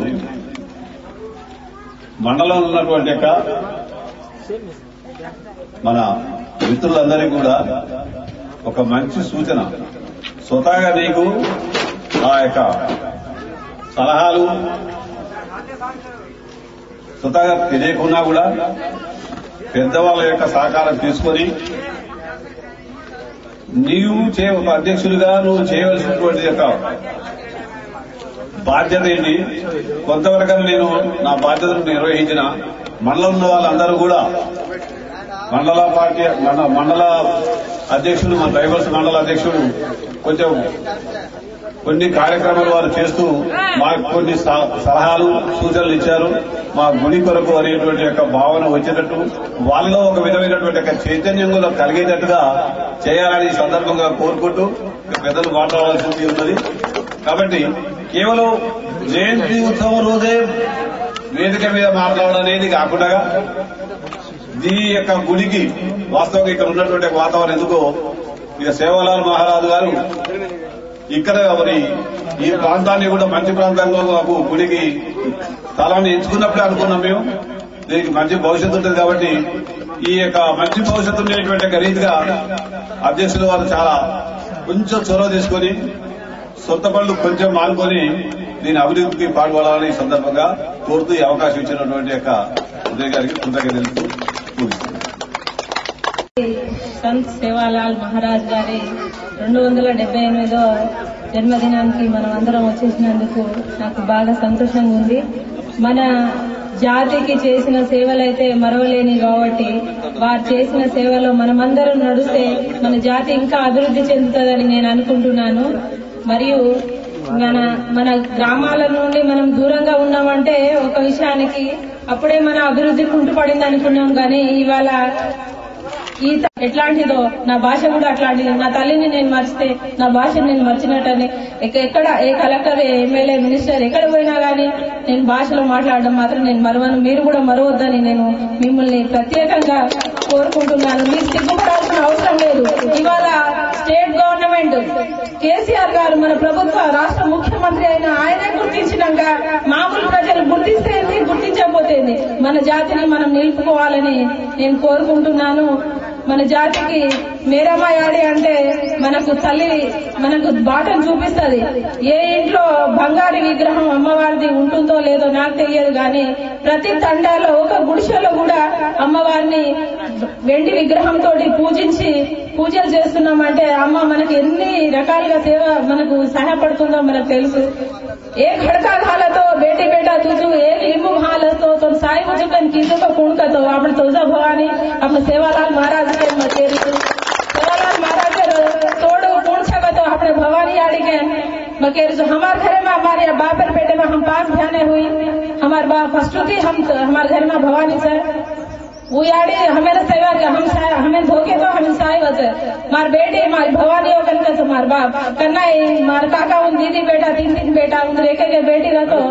K: మండలంలో ఉన్నటువంటి యొక్క మన మిత్రులందరికీ కూడా ఒక మంచి సూచన, స్వతహాగా నీకు ఆ యొక్క సలహాలు స్వతహాగా తెలియకున్నా కూడా పెద్దవాళ్ళ యొక్క సహకారం తీసుకొని నీవు ఒక అధ్యక్షుడిగా నువ్వు చేయవలసినటువంటి యొక్క బాధ్యత ఏంటి, కొంతవరకు నేను నా బాధ్యతను నిర్వహించిన మండలం ఉన్న వాళ్ళందరూ కూడా మండల పార్టీ మండల అధ్యక్షుడు, మన ట్రైబల్స్ మండల అధ్యక్షుడు కొంచెం కొన్ని కార్యక్రమాలు వారు చేస్తూ మాకు కొన్ని సలహాలు సూచనలు ఇచ్చారు. మా గుడి కొరకు అనేటువంటి యొక్క భావన వచ్చేటట్టు, వాళ్ళలో ఒక విధమైనటువంటి యొక్క చైతన్యం కూడా కలిగేటట్టుగా చేయాలని ఈ సందర్భంగా కోరుకుంటూ పెద్దలు మాట్లాడాల్సింది ఉన్నది. కాబట్టి కేవలం జయంతి ఉత్సవం రోజే వేదిక మీద మాట్లాడడం అనేది కాకుండా ఈ యొక్క గుడికి వాస్తవంగా ఇక్కడ ఉన్నటువంటి వాతావరణం ఎందుకో ఇక సేవాలాల్ మహారాజు గారు ఇక్కడ మరి ఈ ప్రాంతాన్ని కూడా మంచి ప్రాంతంలో మాకు గుడికి స్థలాన్ని ఎంచుకున్నప్పుడే అనుకున్నాం మేము, దీనికి మంచి భవిష్యత్తు ఉంటుంది. కాబట్టి ఈ యొక్క మంచి భవిష్యత్తు ఉండేటువంటి రీతిగా అధ్యక్షులు వారు చాలా కొంచెం చొరవ తీసుకొని సొంత పనులు కొంచెం మానుకొని దీని అభివృద్ధికి పాల్గొనాలని ఈ సందర్భంగా కోరుతూ ఈ అవకాశం ఇచ్చినటువంటి యొక్క ఉదయ్ గారికి కృతజ్ఞతలు.
L: సంత్ సేవాలాల్ మహారాజ్ గారి 278వ జన్మదినానికి మనం అందరం వచ్చేసినందుకు నాకు బాగా సంతోషంగా ఉంది. మన జాతికి చేసిన సేవలైతే మరవలేని కాబట్టి వారు చేసిన సేవలో మనమందరం నడిస్తే మన జాతి ఇంకా అభివృద్ధి చెందుతుందని నేను అనుకుంటున్నాను. మరియు మన గ్రామాల నుండి మనం దూరంగా ఉన్నామంటే ఒక విషయానికి అప్పుడే మన అభివృద్ధి కుంటుపడింది అనుకున్నాం. కానీ ఇవాళ ఎట్లాంటిదో నా భాష కూడా అట్లాంటిది. నా తల్లిని నేను మర్చితే నా భాషను నేను మర్చినట్టని ఎక్కడ ఏ కలెక్టర్, ఎమ్మెల్యే, మినిస్టర్ ఎక్కడ పోయినా కానీ నేను భాషలో మాట్లాడడం మాత్రం నేను మరవను. మీరు కూడా మరవద్దని నేను మిమ్మల్ని ప్రత్యేకంగా కోరుకుంటున్నాను. మీకు సిగ్గుపడాల్సిన అవసరం లేదు. ఇవాళ స్టేట్ గవర్నమెంట్ కేసీఆర్ గారు మన ప్రభుత్వ రాష్ట్ర ముఖ్యమంత్రి అయిన ఆయనే గుర్తించినాక మామూలు ప్రజలు గుర్తిస్తేంది, గుర్తించకపోతేంది, మన జాతిని మనం నిలుపుకోవాలని నేను కోరుకుంటున్నాను. మన జాతికి మేరమ్మ యాడి అంటే మనకు తల్లి మనకు బాటను చూపిస్తుంది. ఏ ఇంట్లో బంగారు విగ్రహం అమ్మవారిది ఉంటుందో లేదో నాకు తెలియదు, కానీ ప్రతి తండాలో ఒక గుడిసెలో కూడా అమ్మవారిని వెండి విగ్రహంతో పూజించి పూజలు చేస్తున్నామంటే అమ్మ మనకి ఎన్ని రకాలుగా సేవ మనకు సహాయపడుతుందో మనకు తెలుసు. ఏ खड़का घाला तो बेटी बेटा तुझू एक लिंबू घाला तो साई मुझकन कीजो का पूर्ण का तो अपने तुलजा भवानी अपने सेवालाल महाराज के मतेरी सेवालाल महाराज के तोड़ो पूर्ण छका तो अपने भवानी आड़ी के मकेर जो हमारे घर में हमारे बापर बेटे में हम 5 बहने हुई. हमारे बाप फर्स्ट थी, हम हमारे घर में भवानी से वो याड़ी हमें सेवा के हमें धोखे तो हम साई वजह मार बेटी मार भवानी होकर का मार बाप करना मार काका उन दीदी बेटा 3 बेटा उन रेखे के बेटी रह तो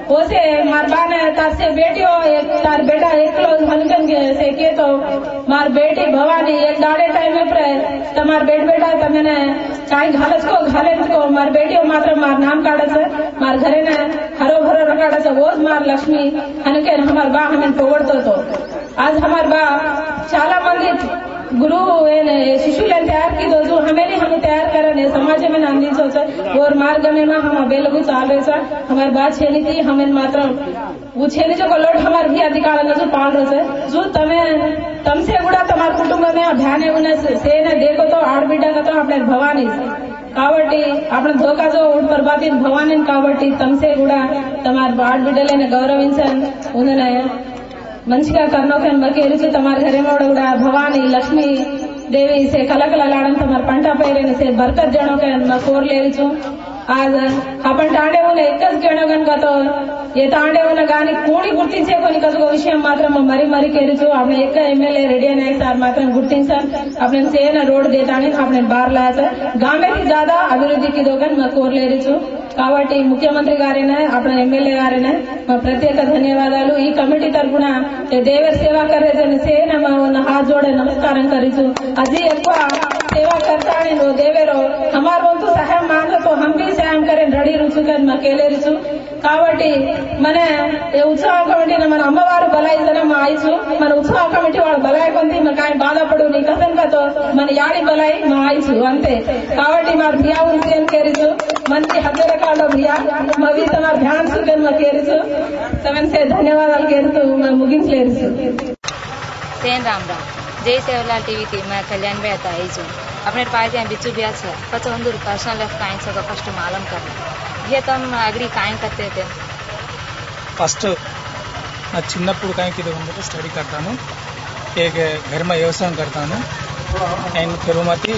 L: ओसे मार बा ने तार से बेटियो तार बेटा एकलो हलकन से के तो मार बेटी भवानी एक दाड़े टाइम में तमार बेटा तमेने चाहे घालस को घाले को मार बेटियो मात्र मार नाम काढस मार घरे ने हरो भरो रकाडस वो मार लक्ष्मी हनके हमार बा हमें पोगड़तो तो आज हमार बा चाला मंदिर गुरु शिशुला तैयार की दो हमें हम तैयार करने समाज में नाम नहीं और मार्ग में हम बेलगु चाल रहे सर हमारी बात छेनी थी हमें मात्र वो छेनी जो लोट हमारे भी अधिकार जो पाल रहे सर जो तम से गुड़ा तुम्हारे कुटुंब में ध्यान से देखो तो आड़बिड्डा का तो अपने भवानी काबट्टी अपने धोखा जो उठ बर्बादी भवानी काबट्टी तम से गुड़ा तुम्हारे आड़बिड्डले गौरविंचन उन्होंने मंचिगा कर्णोके मकेरुचु तमारे घरे मोड़ा भवानी लक्ष्मी देवी से कलकलाडन तमार पंट पैरेन से बरकत जणो के कोर लेरुचु आज अपन टांडे उन्हें एकच गेणगन गतो ये टांडे उन्हें गानी कोणी गुर्तिंचे कोणी कसो विषय मात्र मरी मरी केरुचु आपने एक एमएलए रेडी नायक सार मात्र गुर्तिंचन अपने सेन रोड देताने अपने बार लाया गांव में ज्यादा अभिवृद्धि की दोगन कोर लेरुचु కాబట్టి ముఖ్యమంత్రి గారైనా అప్పుడు ఎమ్మెల్యే గారైనా మా ప్రత్యేక ధన్యవాదాలు ఈ కమిటీ తరఫున దేవర్ సేవా కరేజన్ సేన हाथ जोड़े नमस्कार करीचु अजी ఎక్కువ सेवा करता है वो देवेरो हमारे వంతు సహాయం मांगो तो हम भी सहाయం करें రెడీ రుచుకన్ మకేలే రుచు కాబట్టి మన ఉత్సవ కమిటీ మన అమ్మవారు బలాయితన మా ఆయిసు మన ఉత్సవ కమిటీ వాళ్ళు బలాయి కొంది మన కాయ బాధపడు నీ కసంకతో మన యాడి బలాయి మా ఆయిసు అంతే కాబట్టి మా భియా ఉన్సేన్ కేరిచు మంచి హద్దర కాలో భియా మవి తమ ధ్యాన్ సుకన్ మకేరిచు తమన్ से ధన్యవాదాలు కేరుతూ मैं ముగించలేరుచు
A: सेन राम राम जय सेवलाल टीवी की मैं कल्याण में आता है जो अपने पास यहाँ बिच्छू ब्याज है पच ಒಂದು पर्सनल लाइफ काइन सो फर्स्ट मालूम करना ये तुम अग्री काइन करते थे
M: फर्स्ट ना చిన్నప్పుడు काइन की देखो स्टडी करता हूँ एक घर में व्यवसाय करता हूँ एंड तिरुमति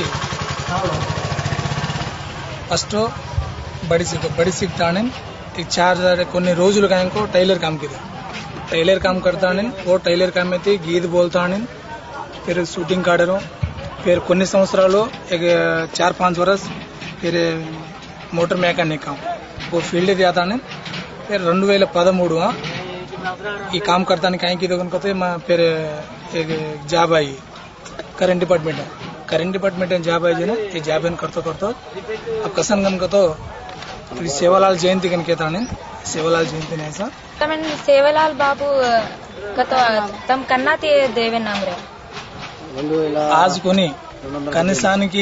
M: फर्स्ट बड़ी सीखता हूँ एक 4 కొన్ని రోజులు काइन को टेलर काम किया टेलर काम करता हूँ वो टेलर काम में थी गीत बोलता हूँ फिर शूटिंग काढ़ो फिर కొన్ని సంవత్సరాలు एक 4-5 वर्ष फिर मोटर मैकेनिक काम वो फील्ड जाता हूँ फिर 2013 ये काम करता नहीं कहीं की दुकान को तो मैं फिर एक जॉब आई करेंट डिपार्टमेंट में जॉब आई ना ये जॉब करते अब कसनगन को तो सेवालाल जयंती कन कहता हूँ सेवालाल जयंती ने ऐसा
A: तमन सेवालाल बाबू कतो तम कन्ना ते देवे नाम रे
M: आज कोनी కనీసానికి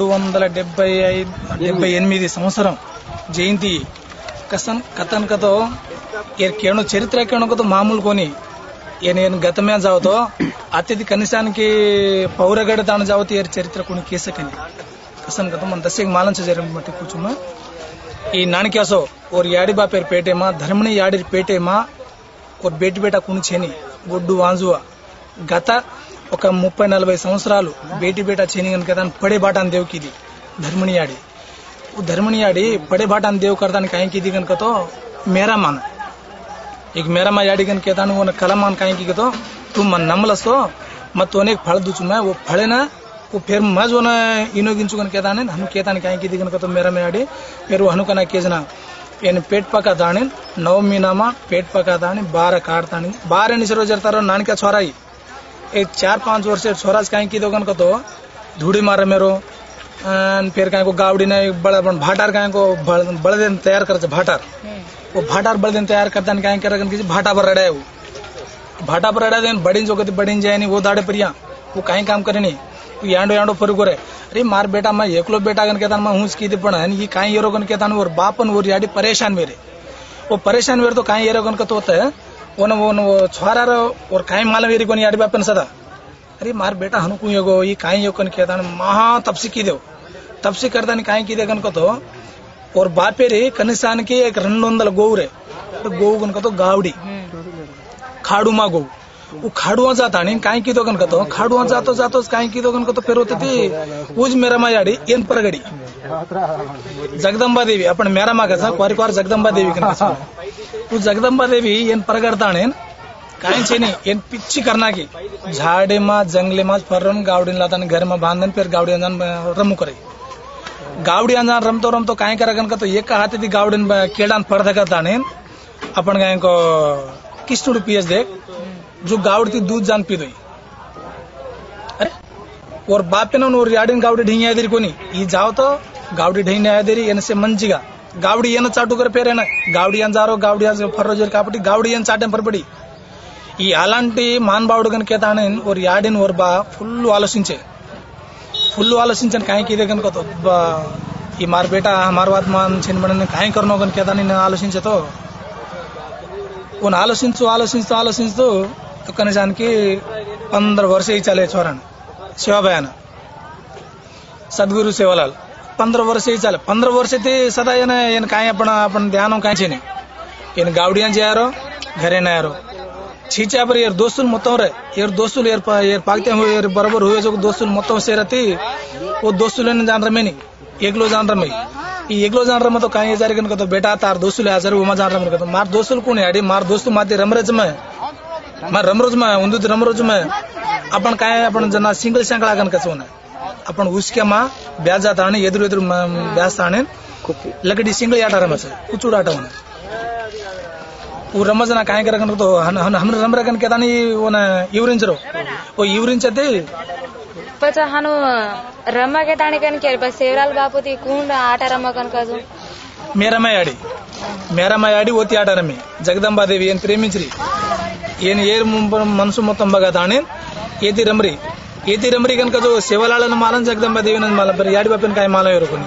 M: 278 సంవత్సరం జయంతి कथन कतो ये केणो चरित्र केणो को तो मामूल कोनी ये गत में जाओ तो अत्यधिक कनिसान की पौरगढ़ तान जाओ तो ये चरित्र कोनी कैसे कनी कसन कतो मन 10 मालन से जरे मटे कुछ में ఈ నాణ్యాసో और याड़ी बा पेर पेटे मां धर्मणी याड़ी पेटे मां और बेटी बेटा कुणी छेनी गुड्डू वांजुआ गत ఒక 30-40 సంవత్సరాలు बेटी बेटा छेनी गन कहता पड़े बाटान देव की दी धर्मणी याड़ी वो धर्मणी याड़ी पड़े बाटान देव करता कहीं की दी गन तो मेरा मान एक मेरा मा याड़ी गन कहता वो कलमान कहीं की तो तुम मन नमलसो मत तो फल दूचु मैं वो फले ना वो फिर मैं जो ना इनोगिंचुकन कहता हम कहता कहीं की दिगन तो मेरा में आड़ी फिर वो हनुकना केजना एन पेट पका दाने नवमी नामा पेट पका दाने 12 काटता 12 निसरो जरतारो नानका छोराई एक 4-5 वर्ष छोरा कहीं की दोगन को तो धूड़ी मारे मेरो फिर कहीं को गावड़ी ने बड़ा भाटार कहीं को बड़े दिन तैयार कर भाटार वो भाटार बड़े दिन तैयार करता कहीं कर भाटा पर रड़ा वो भाटा पर रड़ा दिन बड़ी जो बड़ी जाए नहीं वो दाड़े परिया वो कहीं काम करे नहीं ಯಾಂಡೋ ಯಾಂಡೋ ಪರುಗೋರೆ ಅರೆ ಮಾರ್ ಬೇಟಾ मैं एकलो बेटा गन कहता मैं हूं की पण ये काई येरो गन कहता और बापन और याडी परेशान मेरे वो परेशान मेरे तो काई येरो गन का तो होता है वो छोरा और काई माल मेरी कोनी याडी बापन सदा अरे मार बेटा हनु को येगो ये काई यो गन कहता महा तपसी की देव तपसी करता नहीं काई की दे गन को तो और बापे रे कनिसान की एक 200 गौ रे तो गौ गन का तो गावड़ी खाड़ू मा गौ वो खाड़ुआ जाता नहीं काई की दोगन का तो खाड़ुआ जातो काई की दोगन को तो फिर होती थी उज मेरा मायाड़ी एन परगड़ी जगदम्बा देवी अपन मेरा मा का क्वार जगदम्बा देवी का वो जगदम्बा देवी एन परगड़ता काई छेनी एन पिच्ची करना की झाड़े मा जंगले मा फर्रन गावड़ी लाता घर में बांधन फिर गावड़ी अंजान रमू करे गावड़ी अंजान रमतो काई करगन का तो एक हाथ थी गावड़ी केड़ान पर करता अपन गाय को किस्तुड़ पीएस देख जो गावड़ती दूध जान पी दई अरे और बाप ना और याडिन गावड़ी ढींगी आदेरी कोनी ई जाओ तो गावड़ी ढींगी आदेरी एनसे मंजिगा गावड़ी एन चाटू कर पेरेना गावड़ी अन जारो गावड़ी आज फर्रोजर कापटी गावड़ी एन चाटे परपड़ी ఈ అలాంటి మానబావుడు కనుక తాను ఒక యాడిన్ ఒక బా ఫుల్ ఆలోచించాను కాయకి ఇదే కనుక ఈ మార్ బేటా हमार बात मान छिन बने काय करनो कन के तानी आलोचिंचे तो उन आलोचिंचू तो कने जान की 15 वर्ष ही चले छोरण सेवा बयान सद्गुरु सेवालाल 15 वर्ष ही चले 15 वर्ष ते सदा एन काय अपन ध्यान काय छेने एन गावडियां जारो घरे ना यारो छीचा पर यार दोस्तुल मोत्तम रे यार दोस्तुल यार पागते हुए यार बराबर हुए जो दोस्तुल मोत्तम से रहती वो दोस्तुल ने जान रहे नहीं एकलो जान रहे ये एकलो जान रहे तो कहीं जारी कन तो बेटा तार दोस्तुल हाजर वो जान रहे तो मार दोस्तुल कौन है मार दोस्तु माते रमरज में मार रमरोज में उन्दु रमरोज में अपन काय अपन जना सिंगल संकला कन कसोना अपन उसके मां ब्याज जाता ने एदुर ब्याज ताने लकड़ी सिंगल आटा रमस कुचुड़ आटा होना वो रमजना काय करकन तो हम रमरकन के तानी वो ना यूरिंचरो वो यूरिंचते
A: पचा हनु रम्मा के तानी कन के बस सेवराल बापुती कुंड आटा रम्मा कन काजो
M: मेरा मायाडी ओती आटा रम्मे जगदंबा देवी एन प्रेमिंचरी एन ಏರ್ ಮನಸು ಮೊತ್ತಂ ಬಗ ತಾನೆ ಏತಿ ರಮ್ರಿ ಕನ್ ಕಜೋ ಸೇವಲಾಳನ ಮಾಲನ್ जगदंबा देवी न माला पर याडी बापन काय माला योरकोनी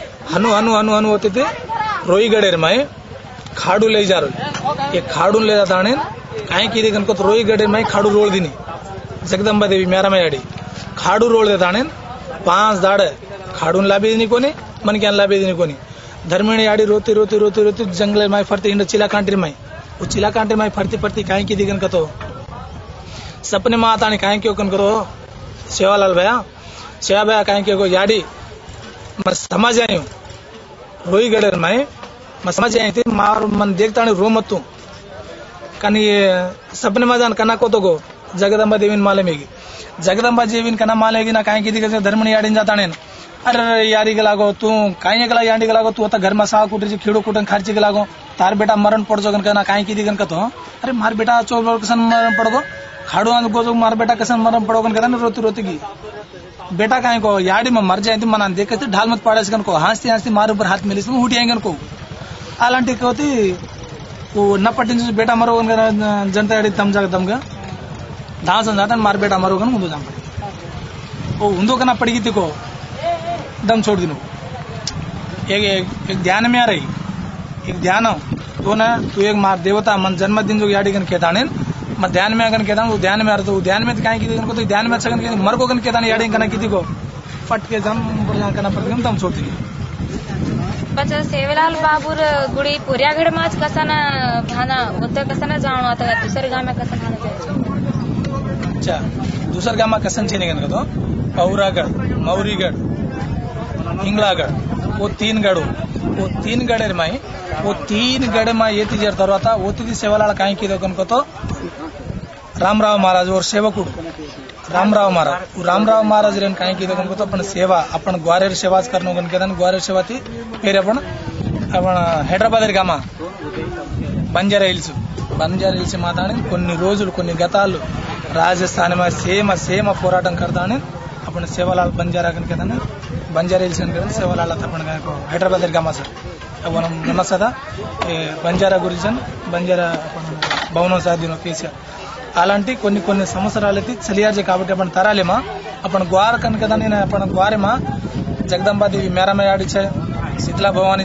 M: हनु होते रोई गडेर माय खाड़ू ले जा रहा ये खाड़ू ले जाता है काय की देखन को रोई गडे में खाड़ू रोल दिनी जगदंबा देवी मेरा में आड़ी खाड़ू रोल देता है 5 दाड़ खाड़ू लाभी दिनी कोनी मन क्या लाभी दिनी कोनी धर्मिणी आड़ी रोती जंगल में फरती इंड चिला कांट्री में वो चिला कांट्री में फरती काय की देखन का तो सपने में आता नहीं काय क्यों कन करो सेवा भैया काय क्यों याड़ी मैं समझ आई हूँ रोई गडे में मैं समझ आई थी मार मन देखता नहीं रो मत तू कनी सपने में जान कना को तो गो जगदंबा देवीन माले में जगदंबा देवीन कना मालेगी ना काय की दिखे धर्मणी याड़ी जाता नहीं अरे यारी के लागो तू काय गला याडी के लागो तू आता घर में सा कुटी खीड़ो कुटन खर्ची के लागो तार बेटा मरण पड़ जो कना काय की दिखन का तो अरे मार बेटा चो कसन मरण पड़ गो खाड़ो आन गो मार बेटा कसन मरण पड़ो कन कहता रोती की बेटा काय को याडी में मर जाए मना देखे ढाल मत पाड़े कन को हंसती मार ऊपर हाथ मिली उठी आएंगे को అలాంటి కోతి वो न पट्टिंचु बेटा मरो जनता याडी तमगा दासन जाता मार बेटा मरो कन उन्दो जाम पड़ी ओ उन्दो कना पड़गी थी को दम छोड़ दिनो एक ध्यान में आ रही एक ध्यान तो ना तू एक मार देवता मन जन्मदिन जो याडी कन कहता ने मैं ध्यान में आगन कहता हूँ ध्यान में आ रहा तो ध्यान में काय की को तो ध्यान में अच्छा कन मर को कन कहता ने याडी कना की को फट के जम पड़ कना पड़ दम छोड़ दी
A: पचा सेवलाल बाबूर गुड़ी पुर्यागड माच कसन भाना उत कसन जाणो आता दुसर गाम में कसन भाना जायचं
M: अच्छा दुसर गाम में कसन छेने गन तो पौरागढ़ मौरीगढ़ हिंगलागढ़ वो तीन गढ़ में ये तीजर तरवाता वो तीजी सेवलाल काय की दोकन को तो रामराव महाराज और सेवकुड रामराव महाराज रेन काय की दोकन को तो अपन सेवा अपन ग्वारेर सेवाच करनो गन केदन ग्वारेर सेवा थी फिर अपन हैदराबाद गामा बंजारा हिल्स माताने కొన్ని రోజులు కొన్ని గతాలు రాజస్థాన్ में సేమ పోరాటం करताने अपन सेवालाल बंजारा कन केदन बंजारा हिल्स कन सेवालाल अपन को हैदराबाद गामा सर अपन नमसदा बंजारा गुरिजन बंजारा अपन భవనం సాధిన కేసీఆర్ అలాంటి కొన్ని సంవత్సరాలకి చలియార్జే కాబట్టి अपन తరాలేమా अपन ग्वार कन केदन अपन ग्वारेमा जगदंबा देवी मेरा में आड़ी छे शीतला भवानी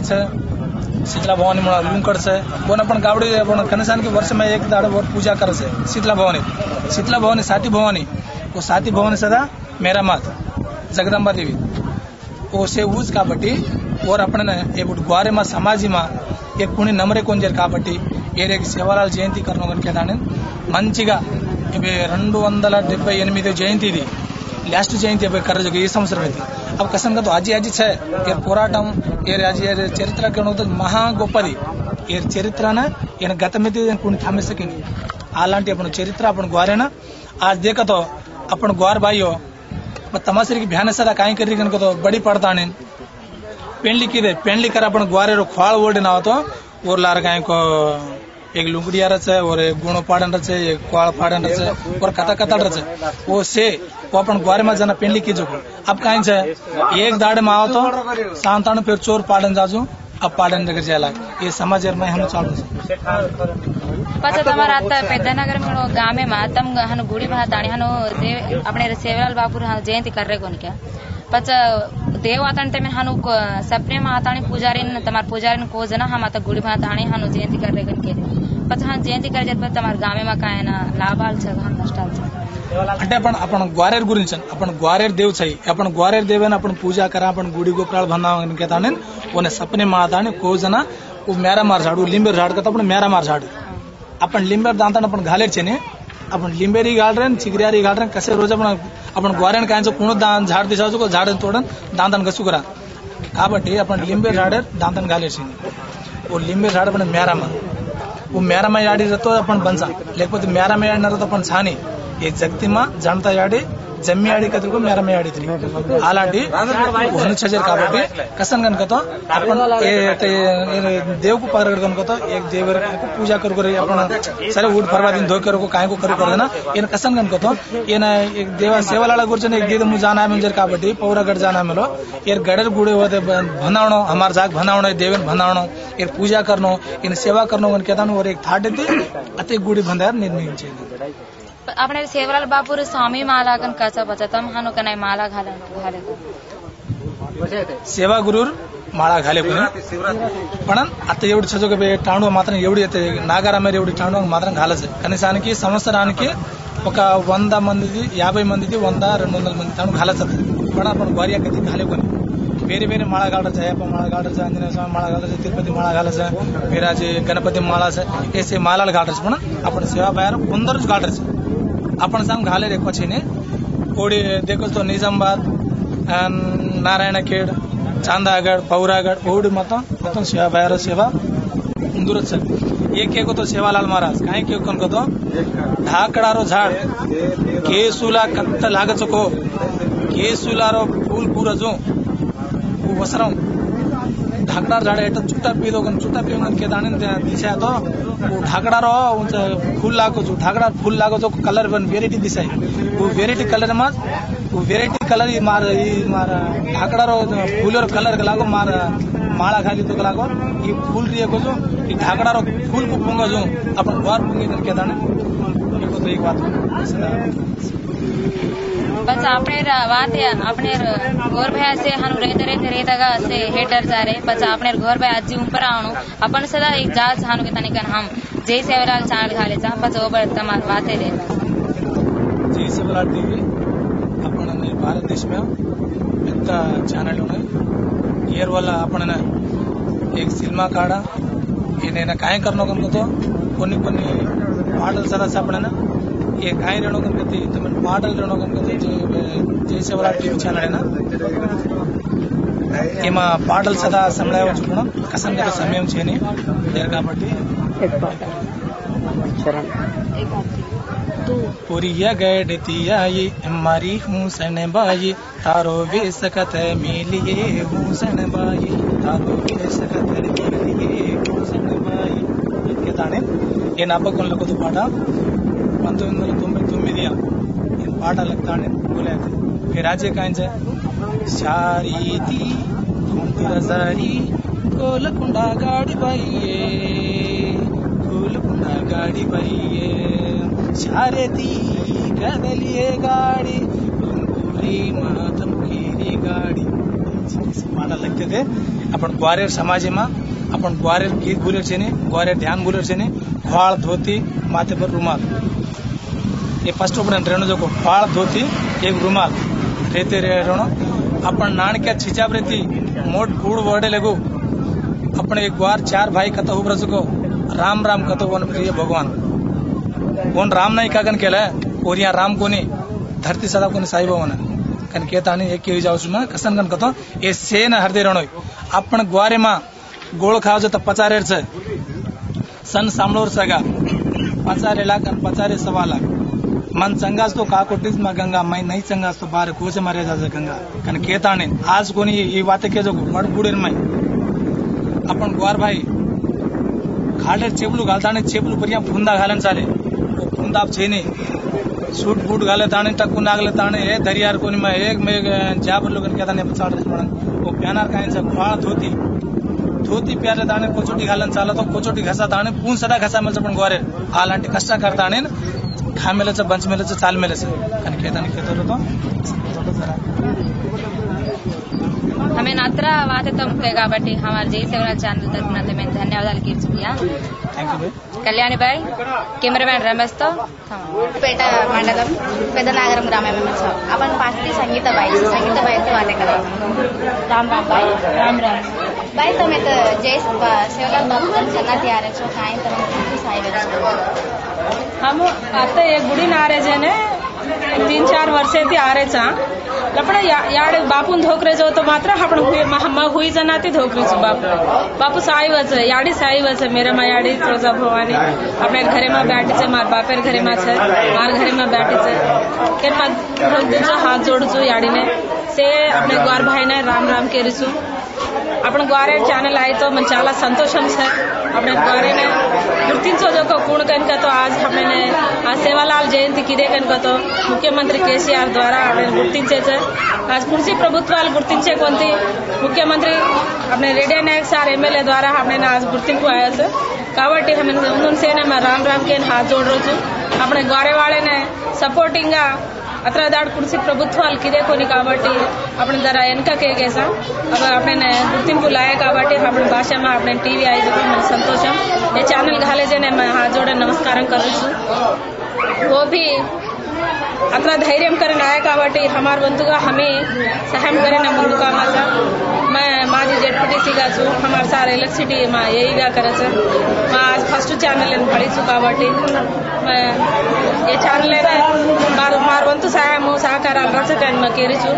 M: में लुंकड़ से बोन अपन गावड़ी अपन कनेसान के वर्ष में एक दाड़ और पूजा करे से शीतला भवानी साती भवानी सदा मेरा मात जगदंबा देवी वो से ऊज काबट्टी और अपने एक ग्वारे में समाजी में एक कुणी नमरे कोंजर काबट्टी ఏరేకి సేవాలాల్ జయంతి కర్నోగన్ కేదానే మంచిగా 278 జయంతి ఇది लास्ट जयंती कर ये संवत्सर अब कसन का तो आज छे ये पोराटम ये चरित्र के महा गोपदी ये चरित्र ये गत में थामे सके అలాంటి अपन चरित्र अपन ग्वारे ना आज देखा तो अपन ग्वार भाइयों तमाशरी की भ्यान सदा काय करी कन तो बड़ी पड़ता ने पेंडली कर अपन ग्वारे रो ख्वाल ओल्ड ना तो और लार काय को एक लुंगड़िया रच है और एक गुणो पाड़न रच है, एक क्वाड़ पाड़न रच है और कता कता रच है। वो से वो अपन ग्वारे में जना पेंडली की जो अब कहीं से एक दाड़े में आओ तो सांतानु फिर चोर पाड़न जाजू अब पाड़न जगह जायला ये समाज में हम चालू
A: पचा तमारा आता पेद्धनगर में गामे मातम हनु गुड़ी भाताणी हनु देव अपने सेवलाल बापू जयंती कर रहे कोन क्या पचा देव आतंटे में हनु सपने माताणी पुजारीन तमार पुजारीन को जना हम आता गुड़ी भाताणी हनु जयंती कर रहे कोन के पचा हम जयंती कर जब तमार गामे में काय ना लाभाल छ हम नष्टाल छ
M: అంటే आपण ग्वारेर गुరించి आपण ग्वारेर देव छै आपण ग्वारेर देवेन आपण पूजा करा आपण गुड़ी गोप्राळ भन्ना के ताने ओने सपने माताणी को जना वो मेरा मार झाडू लिंबेर झाड का आपण मेरा मार झाड आपण लिंबेर दांतान आपण घालेर छे ने आपण लिंबेरी गाळरेन चिगरियारी गाळरेन कसे रोज आपण ग्वारेन कायचो कोण दान झाड दिसाचो को झाड तोडन दांतान गसू करा काबट्टी आपण लिंबेर झाडेर दांतान घालेर छे वो लिंबेर झाड आपण मेरा मार वो मेरा मार याडी जतो आपण बनसा लेకపోతే मेरा मार याडनार तो आपण छानी ये जगतिमा जानता याडी जम्मी याडी कदको मेरा मार याडी त्री అలాంటి వనుచజర్ కాబట్టి कसन गणकतो आपण देव को पकड़ गणकतो एक देवर को पूजा कर करे आपण सारे उठ फरवा दिन धो कर को काय को करू करना ಏನ कसन गणकतो ಏನ एक देवा सेवालाला गुरजन एक देव मु जाना मंजर కాబట్టి पौरागढ़ जाना मेलो ये गडर गुड़े होते भनावणो हमार जाग भनावणो देवन भनावणो ये पूजा करनो इन सेवा करनो गण केतान और एक थाडते अते गुड़ी भंडार निर्मिंचे
A: આપણે સેવલાલ બાપુ સ્વામી માલા કન કાચા પચા તમ હાનો કનાય માલા घाले
M: सेवा गुरुर माळा घाले पण आता एवढी छजो के टाणू मात्र एवढी येते नागारा मेरे एवढी टाणू मात्र घालच कनिसाనికి సంవత్సరానికి ఒక 100 మందిది 50 మందిది 100 200 మంది टाणू घालच पण आपण ग्वारिया कधी घाले कोणी ಬೇರೆ ಬೇರೆ ಮಾಳಾ गाडर है अप्पा माळा गाडर आंजनेय स्वामी माळा गाडर तिरुपति माळा घालच वीराजी गणपति माळा ऐसे माला गाडर पण आपण सेवा बाहेर 15 गाडर आपण सांग घाले रे पछि ने कोडी देखो तो निजामाबाद नारायणखेड चांदागढ़ पौरागढ़ ओडी मत सेवा बाहेर सेवा उंदुरच एक एक तो सेवालाल महाराज काय के कोन को तो ढाकडारो झाड केसुला कत्त लागचको केसुलारो फूल पूरा जो वसरम ढाकडार झाड एट चुट्टा पीदोगन के दाने दिशा तो वो ढाकडारो फूल लागो जो ढाकडार फूल लागो जो कलर बन वेरायटी दिसाय वो वेरायटी कलर में वो वेरायटी कलर मार ढाकडारो फूलर कलर लागो मार माळा खाली तो लागो ये फूल रिए को जो ये ढाकडारो फूल को पुंगा जो अपन द्वार पुंगे के दाने एको तो एक बात
A: बस आपने बात है अपने घोर भया से हनु रहता से हेटर जा रहे बस अपने घोर भया आज ऊपर आणो अपन सदा एक जात हनु के तनिकन हम जय सेवलाल चैनल घाले जा बस ओबर तमार बातें ले
M: जय सेवलाल टीवी अपन भारत देश में ఎంత ఛానల్ ఉన్నాయి ఇయర్ వల్ల आपण एक सिनेमा काढा ఏదైనా काय करनो गमतो కొన్ని కొన్ని పాటలు సదా आपण ये काय रेणो गणपति तुम पाटल रेणो गणपति जय सेवलाल टीवी चैनल है ना एमा पाटल सदा संभळाय चुकणं कसन का समयम छेनी देर काबट्टी तू पुरिया गडतिया ये हमारी हुसन बाई तारो वेसकत मिलिए हुसन बाई तारो वेसकत मिलिए हुसन बाई के ताने ये नापकोन तो पाटा 1999 पाठ लगता है बोले फिर आज कांचे शारीती रजारी कोलकुंडा गाड़ी बाईये शारेती कदलिए गाड़ी पूरी मातम कीरी गाड़ी पाठ लगते थे अपन ग्वारेर समाज में अपन ग्वारेर गीत बोले छे ने ग्वारेर ध्यान बोले छे ने फाळ धोती माथे पर रुमाल ये फर्स्ट ओपन रेणु जो फाड़ धोती एक रुमाल रहते रेणु अपन नाणक्या छिचाब रहती मोट कूड़ वर्डे लगो अपने एक बार 4 भाई कतो उब्र सको राम राम कतो वन प्रिय भगवान कोण राम नाही कागन केला और यहाँ राम कोनी धरती सदा कोनी साई भवन कन केतानी एक के जाऊ सुमा कसन कन कतो ये सेन हरदे रेणु अपन ग्वारे मा गोळ खाव जो त पचारेर छ सन सामलोर सगा 50 लाख 50 सवा लाख मन चंगास तो काकोटीस में गंगा मैं नहीं चंगास तो बारे कोसे मारे जा गंगा कन केताने आज कोनी ये बात के जो मड गुडेर में अपन ग्वार भाई घाटे चेपलू घालताना चेपलू पर्यंत फुंदा घालन चाले फुंदा आप छेने सूट बूट घाले ताने टक्कू नागले ताने हे दरियार कोणी में एक में जाबर लोगन कहता ने बचाड़ म्हणन वो प्यानार कायचा फाळ धोती प्यारे ताने कोचोटी घालन चालत तो कोचोटी घसा ताने पून सदा घसा मेलच पण गोरे आलांटी कष्ट करताने खामेलच बंचमेलच चालमेलच आणि खेताने खेतर होतो
A: हमें नात्रा वाते तमके కాబట్టి हमारे जय सेवा ఛానల్ తరపున మేము ధన్యవాదాలు తీర్చుకుయా కళ్యాణి బాయ్ కెమెరామెన్ రమేష్ తో
N: पेट मंडलम पेदनागरम ग्राम में अपन पार्टी संगीत बाई से वाते करा राम राम बाई तो मैं तो जय सेवलाल बाबू चलना तैयार है काई तरह साई
L: हम आता एक गुडी नारे जने 3-4 वर्षे ती आरे चा लपडा याड बापून धोकरे जो तो मात्र आपण हुई जनाती धोकरी छु बापू साई वच याडी साई वच मेरा मा याडी तुळजा भवानी अपने घरे में बैठी छे मार बापेर घरे में छे मार घरे में बैठी छे के जो हाथ जोड़ छु याडी ने से अपने ग्वार भाई ने राम राम केरिसु आपण ग्वारे चैनल आए तो मन चाला संतोषम छे अपने ग्वारे ने गुर्तिंचो जो को कोण कन का तो आज हमने आज सेवालाल जयंती किदे कन का तो मुख्यमंत्री केसीआर द्वारा आपण गुर्तिंचे छे आज कुर्सी प्रभुत्वाल गुर्तिंचे कोणती मुख्यमंत्री अपने रेडियो नायक सार एमएलए द्वारा हमने आज गुर्तिंपु आया छे काबट्टी हमें उन्होंने सेने में राम राम के हाथ जोड़ रो छु अपने ग्वारे वाले ने सपोर्टिंग अत्र दाड़ कुर्सी प्रभुत्वाल किदे कोनी काबट्टी अपने जरा एनका के गेसा अब अपने गुर्तिंपु लाया काबट्टी अपने भाषा में अपने टीवी आई जो मन संतोषम ये चैनल घाले जेने मैं हाथ जोड़े नमस्कार करू छु वो भी अत्र धैर्य करन आया काबट्टी हमार बंधुगा हमें सहाय करे मुंडू का माजा मैं माजी जेडपीटीसी गा छु हमार सार इलेक्ट्रिसिटी मा यही गा करे छ मैं आज फर्स्ट चैनल इन पड़ी छु काबट्टी मैं ये चैनल ने मार बंतु सहाय मु सहकार रचकन में केरी छु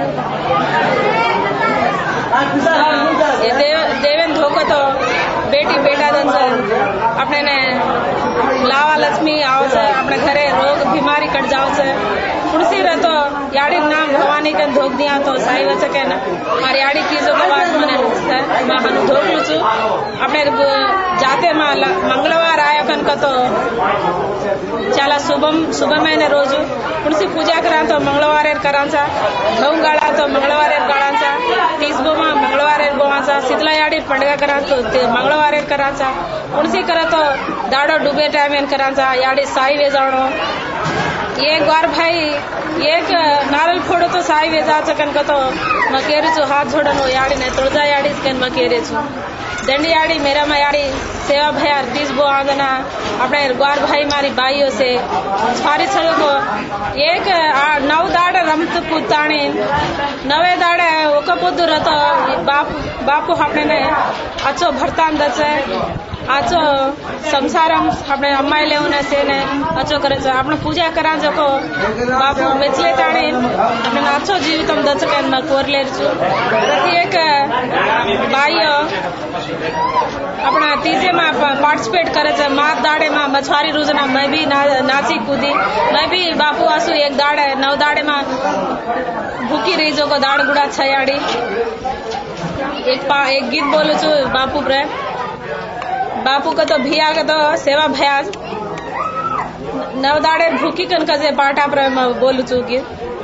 L: ये देवेन धोको तो बेटी बेटा दन अपने ने लावा लक्ष्मी आओ से अपने घरे रोग बीमारी कट जाओ से कुर्सी रह तो याड़ी नाम भवानी के धोक दिया तो साई वचके न मारी याड़ी चीजों के बाद मने मैं हनु धोक लुचू अपने जाते मां मंगलवार आया कन का तो चाला सुबह महीने रोजू कुर्सी पूजा करा तो मंगलवार करांचा घऊ गाळा तो मंगलवार गाळांचा तीसबो मा मंगलवार गोवाचा शीतला याड़ी पंडगा करा तो मंगलवार करांचा कुर्सी करा तो दाडो डूबे टाइम इन करांचा याड़ी साई वेजाणो एक बार भाई एक नारल फोड़ो तो साई वेजा चकन का तो मैं केरी छु हाथ जोड़नो याड़ी ने तुळजा याड़ी कन मैं केरी छु दंडी याड़ी मेरा मा याड़ी सेवा भया 30 बो आंगना अपने ग्वार भाई मारी बाईओ से सारी छलो को एक 9 दाड़ रमत पुताणी 9 दाड़े ओक पुदु रत बापू अपने ने अच्छो भरतान दचे आचो संसारम अपने अम्माई लेवने सेने अच्छो करे छ अपने पूजा करा जको बापू बेचले ताणी अपने अच्छो जीवितम दचकन में कोरले छु प्रति एक बाईओ अपना तीजे में पार्टिसिपेट करे छ मात दाड़े में मछवारी रोजना मैं भी नाची कूदी मैं भी बापू आसू एक दाड़े 9 दाड़े में भूखी रही जो को दाड़ गुड़ा छयाड़ी एक गीत बोलू छु बापू प्रे बापू का तो भिया का तो सेवा भयाज 9 दाड़े भूखी कन का जे पाटा पर बोलू छु गीत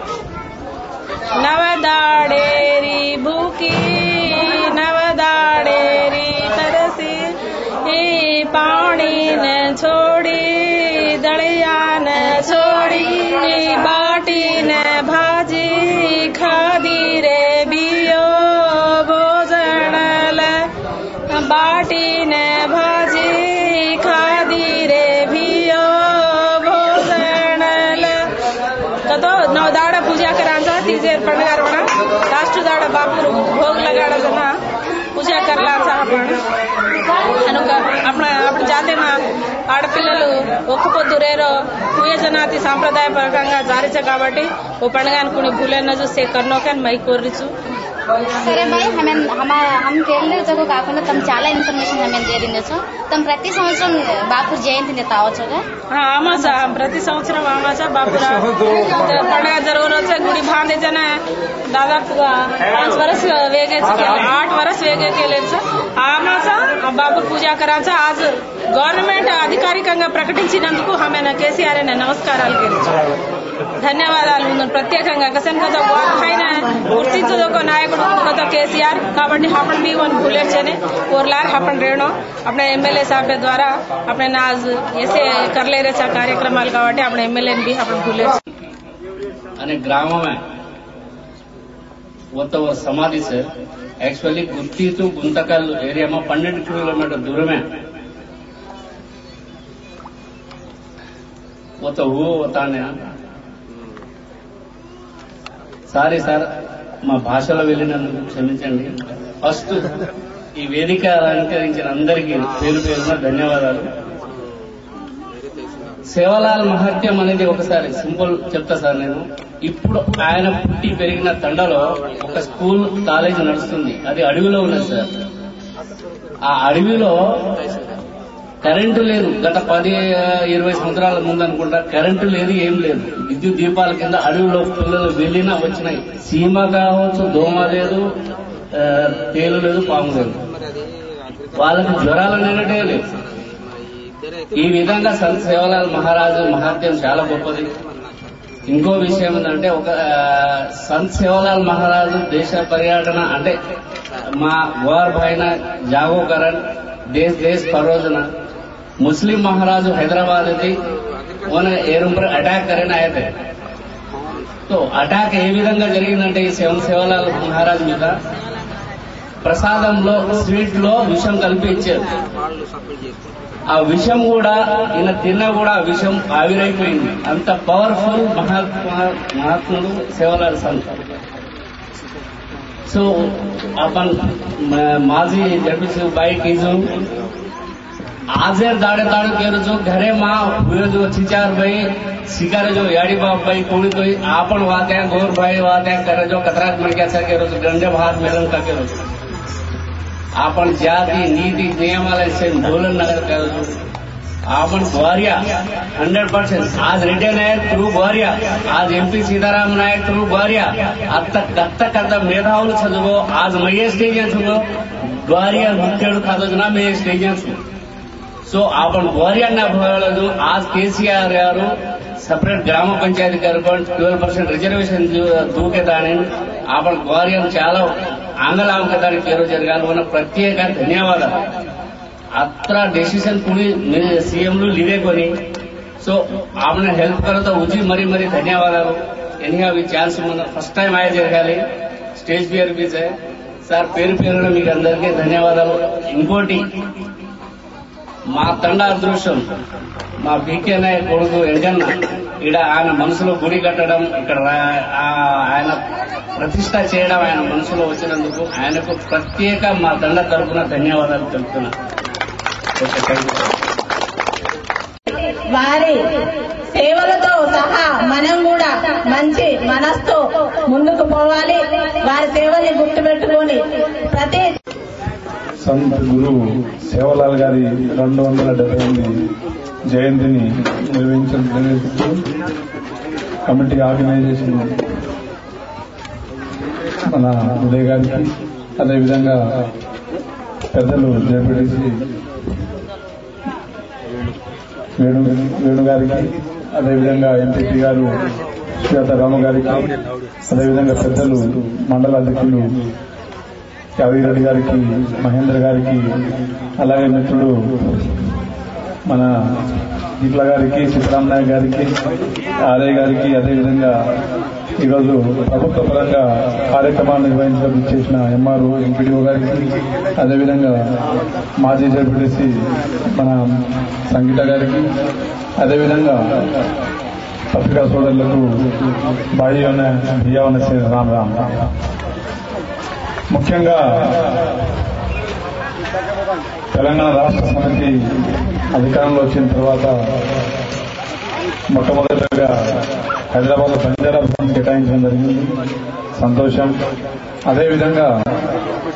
L: 9 दाड़े री भूखी 9 दाड़े री तरसी पानी न छोड़ी दलिया न छोड़ी बाटी न भाजी खादी रे बियो भोजन बाटी न भाजी खादी रे बियो भोजन कतो 9 दाड़ा पूजा करांचा तीजे पंडगार बना लास्ट दाड़ा बापू भोग लगाड़ा जना पूजा करला था आपण अपना जाते में आड़पिल्लू ఒక్క పొద్దు రేరో పూజ జనాతి సాంప్రదాయ ప్రకారంగా జారిచే కాబట్టి ఓ పండుగ అనుకుని భూలేన చూస్తే కర్నోకన్ మై కోర్రిచు
N: సరే భాయ్ हम కేరళ జగో కాకుండా తమ చాలా ఇన్ఫర్మేషన్ హमें दे दिनेছো తమ ప్రతి సంవత్సరం బాపు జయంతిని తావచ్చుగా
L: ఆమాసా ప్రతి సంవత్సరం ఆమాసా బాపురా పండుగ జరుగునొచ్చే గుడి బాంధే జన దాదాపుగా 5 वर्ष वेगे 8 वर्ष वेगे केले आमासा बापू पूजा कराचा आज గవర్నమెంట్ అధికారికంగా ప్రకటించినందుకు ఆమె కేసీఆర్ అనే నమస్కారాలు ధన్యవాదాలు ప్రత్యేకంగా કસનકતો ખાઈને ગુર્તિંચો કો નાયકડો કતો કેસીઆર కాబట్టి आपण भी वन बुलेट छने और लार आपण रेणो अपने एमएलए साहब के द्वारा अपने आज ऐसे कर ले रे कार्यक्रमाలు కాబట్టి આપણે एमएलए भी आपण बुलेट
O: અને ગ્રામોમાં वो तो समाधि से actually Gooty to Guntakal area में 12 किलोमीटर दूर में वो तो वो होता ने సారీ సార్ మా భాషలో వెళ్ళినందుకు క్షమించండి. ఫస్ట్ ఈ వేదిక అలంకరించిన అందరికీ పేరు పేరున ధన్యవాదాలు. సేవలాల్ మహత్యం అనేది ఒకసారి సింపుల్ చెప్తా సార్ నేను. ఇప్పుడు ఆయన పుట్టి పెరిగిన తండలో ఒక స్కూల్ కాలేజ్ నడుస్తుంది. అది అడవిలో ఉన్నది సార్. ఆ అడవిలో కరెంటు లేదు. గత 10-20 సంవత్సరాల ముందు అనుకుంటా కరెంటు లేదు, ఏం లేదు. విద్యుత్ దీపాల కింద అడవిలో పిల్లలు వెళ్ళినా వచ్చినాయి. సీమ కావచ్చు, దోమ లేదు, తేలు లేదు, పాము లేదు. వాళ్ళకి జ్వరాలు అనేటే లేదు. ఈ విధంగా సంత్ సేవలాల్ మహారాజు మహత్యం చాలా గొప్పది. ఇంకో విషయం ఏంటంటే ఒక సంత్ సేవలాల్ మహారాజు దేశ పర్యటన అంటే మా గోర్ భాయిన జాగోకరన్ देश देश फरोजना मुस्लिम महाराज हैदराबाद थी उन्हें एयरम पर अटैक करने आए थे. तो अटैक ఏ విధంగా జరిగిందంటే ఈ సేవలాల్ మహారాజ్ మీద ప్రసాదంలో స్వీట్ లో విషం కలిపి ఇచ్చారు. ఆ విషం కూడా ఈయన తిన్నా కూడా ఆ విషం ఆవిరైపోయింది. అంత పవర్ఫుల్ మహాత్ముడు సేవలాల్ సంత్. सो अपन माझी जडपीसी बाई कीजू आजेर दाड़े दाड़े केरो जो घरे मां हुए जो चिचार भाई शिकारे जो याड़ी बाप भाई कोड़ी तो आपन वाते हैं गोर भाई वाते हैं करे जो कतरात में कैसा केरो जो गंडे भात मेलन का केरो आपन जाति नीति नियमालय से बोलन नगर करो जो आपन ग्वारिया 100% आज रेड्डी नायक थ्रू ग्वारिया आज ఎంపీ సీతారాం నాయక్ थ्रू గ్వారియా అత్త మేధావులు చదువు आज मैं स्टेज ग्वारिया मुख्यड़ खादोजना मैं स्टेज सो आपण ग्वारिया आज केसीआर गारू सपरेट ग्राम पंचायती करून 12% रिजर्वेशन దూకేదాని आपण గ్వారియా చాలా ఆంగలాంకదానికి పేరు జరగాలి ఉన్న ప్రత్యేక ధన్యవాదాలు. अत्र डिसीजन पुणे सीएम लीडे कोनी सो आपने हेल्प करो तो उजी मरी मरी धन्यवाद. एनी अभी चांस फर्स्ट टाइम आए जरगाली स्टेज फियर भी है సార్ పేరు పేరున మీకు అందరికీ ధన్యవాదాలు. ఇంకోటి మా తండ అదృష్టం మా పీకే నాయక్ కొడుకు ఎంజన్న ఇక్కడ ఆయన మనసులో గుడి కట్టడం ఇక్కడ ఆయన ప్రతిష్ట చేయడం ఆయన మనసులో వచ్చినందుకు ఆయనకు ప్రత్యేక మా తండ తరఫున ధన్యవాదాలు తెలుపుతున్నా.
L: వారి సేవలతో సహా మనం కూడా మంచి మనస్తో ముందుకు పోవాలి. వారి సేవల్ని గుర్తుపెట్టుకొని ప్రతి
K: సంత్ గురు సేవలాల్ గారి 278 జయంతిని నిర్వహించడం కమిటీ ఆర్గనైజేషన్ మన ఉదయ్ గారికి అదేవిధంగా పెద్దలు జేపీడీసీ వేణు గారికి అదేవిధంగా ఎంపీపీ గారు శ్వేతారామ గారికి అదేవిధంగా పెద్దలు మండల అధ్యక్షులు యావిరెడ్డి గారికి మహేంద్ర గారికి అలాగే మిత్రుడు మన దీప్ల గారికి సీతారాం నాయక్ గారికి ఆర్ఐ గారికి అదేవిధంగా ఈరోజు ప్రభుత్వ పరంగా కార్యక్రమాలు నిర్వహించడానికి చేసిన ఎంఆర్ఓ ఎంపీడీఓ గారికి అదేవిధంగా మాజీ జడ్పీటీసీ మన సంగీత గారికి అదేవిధంగా పత్రికా సోదరులకు భాయి భియా రామ్ రామ్. ముఖ్యంగా తెలంగాణ రాష్ట్ర సమితి అధికారంలో వచ్చిన తర్వాత మొట్టమొదటిగా హైదరాబాద్ లో బంజారా భవన్ కేటాయించడం జరిగింది. సంతోషం. అదేవిధంగా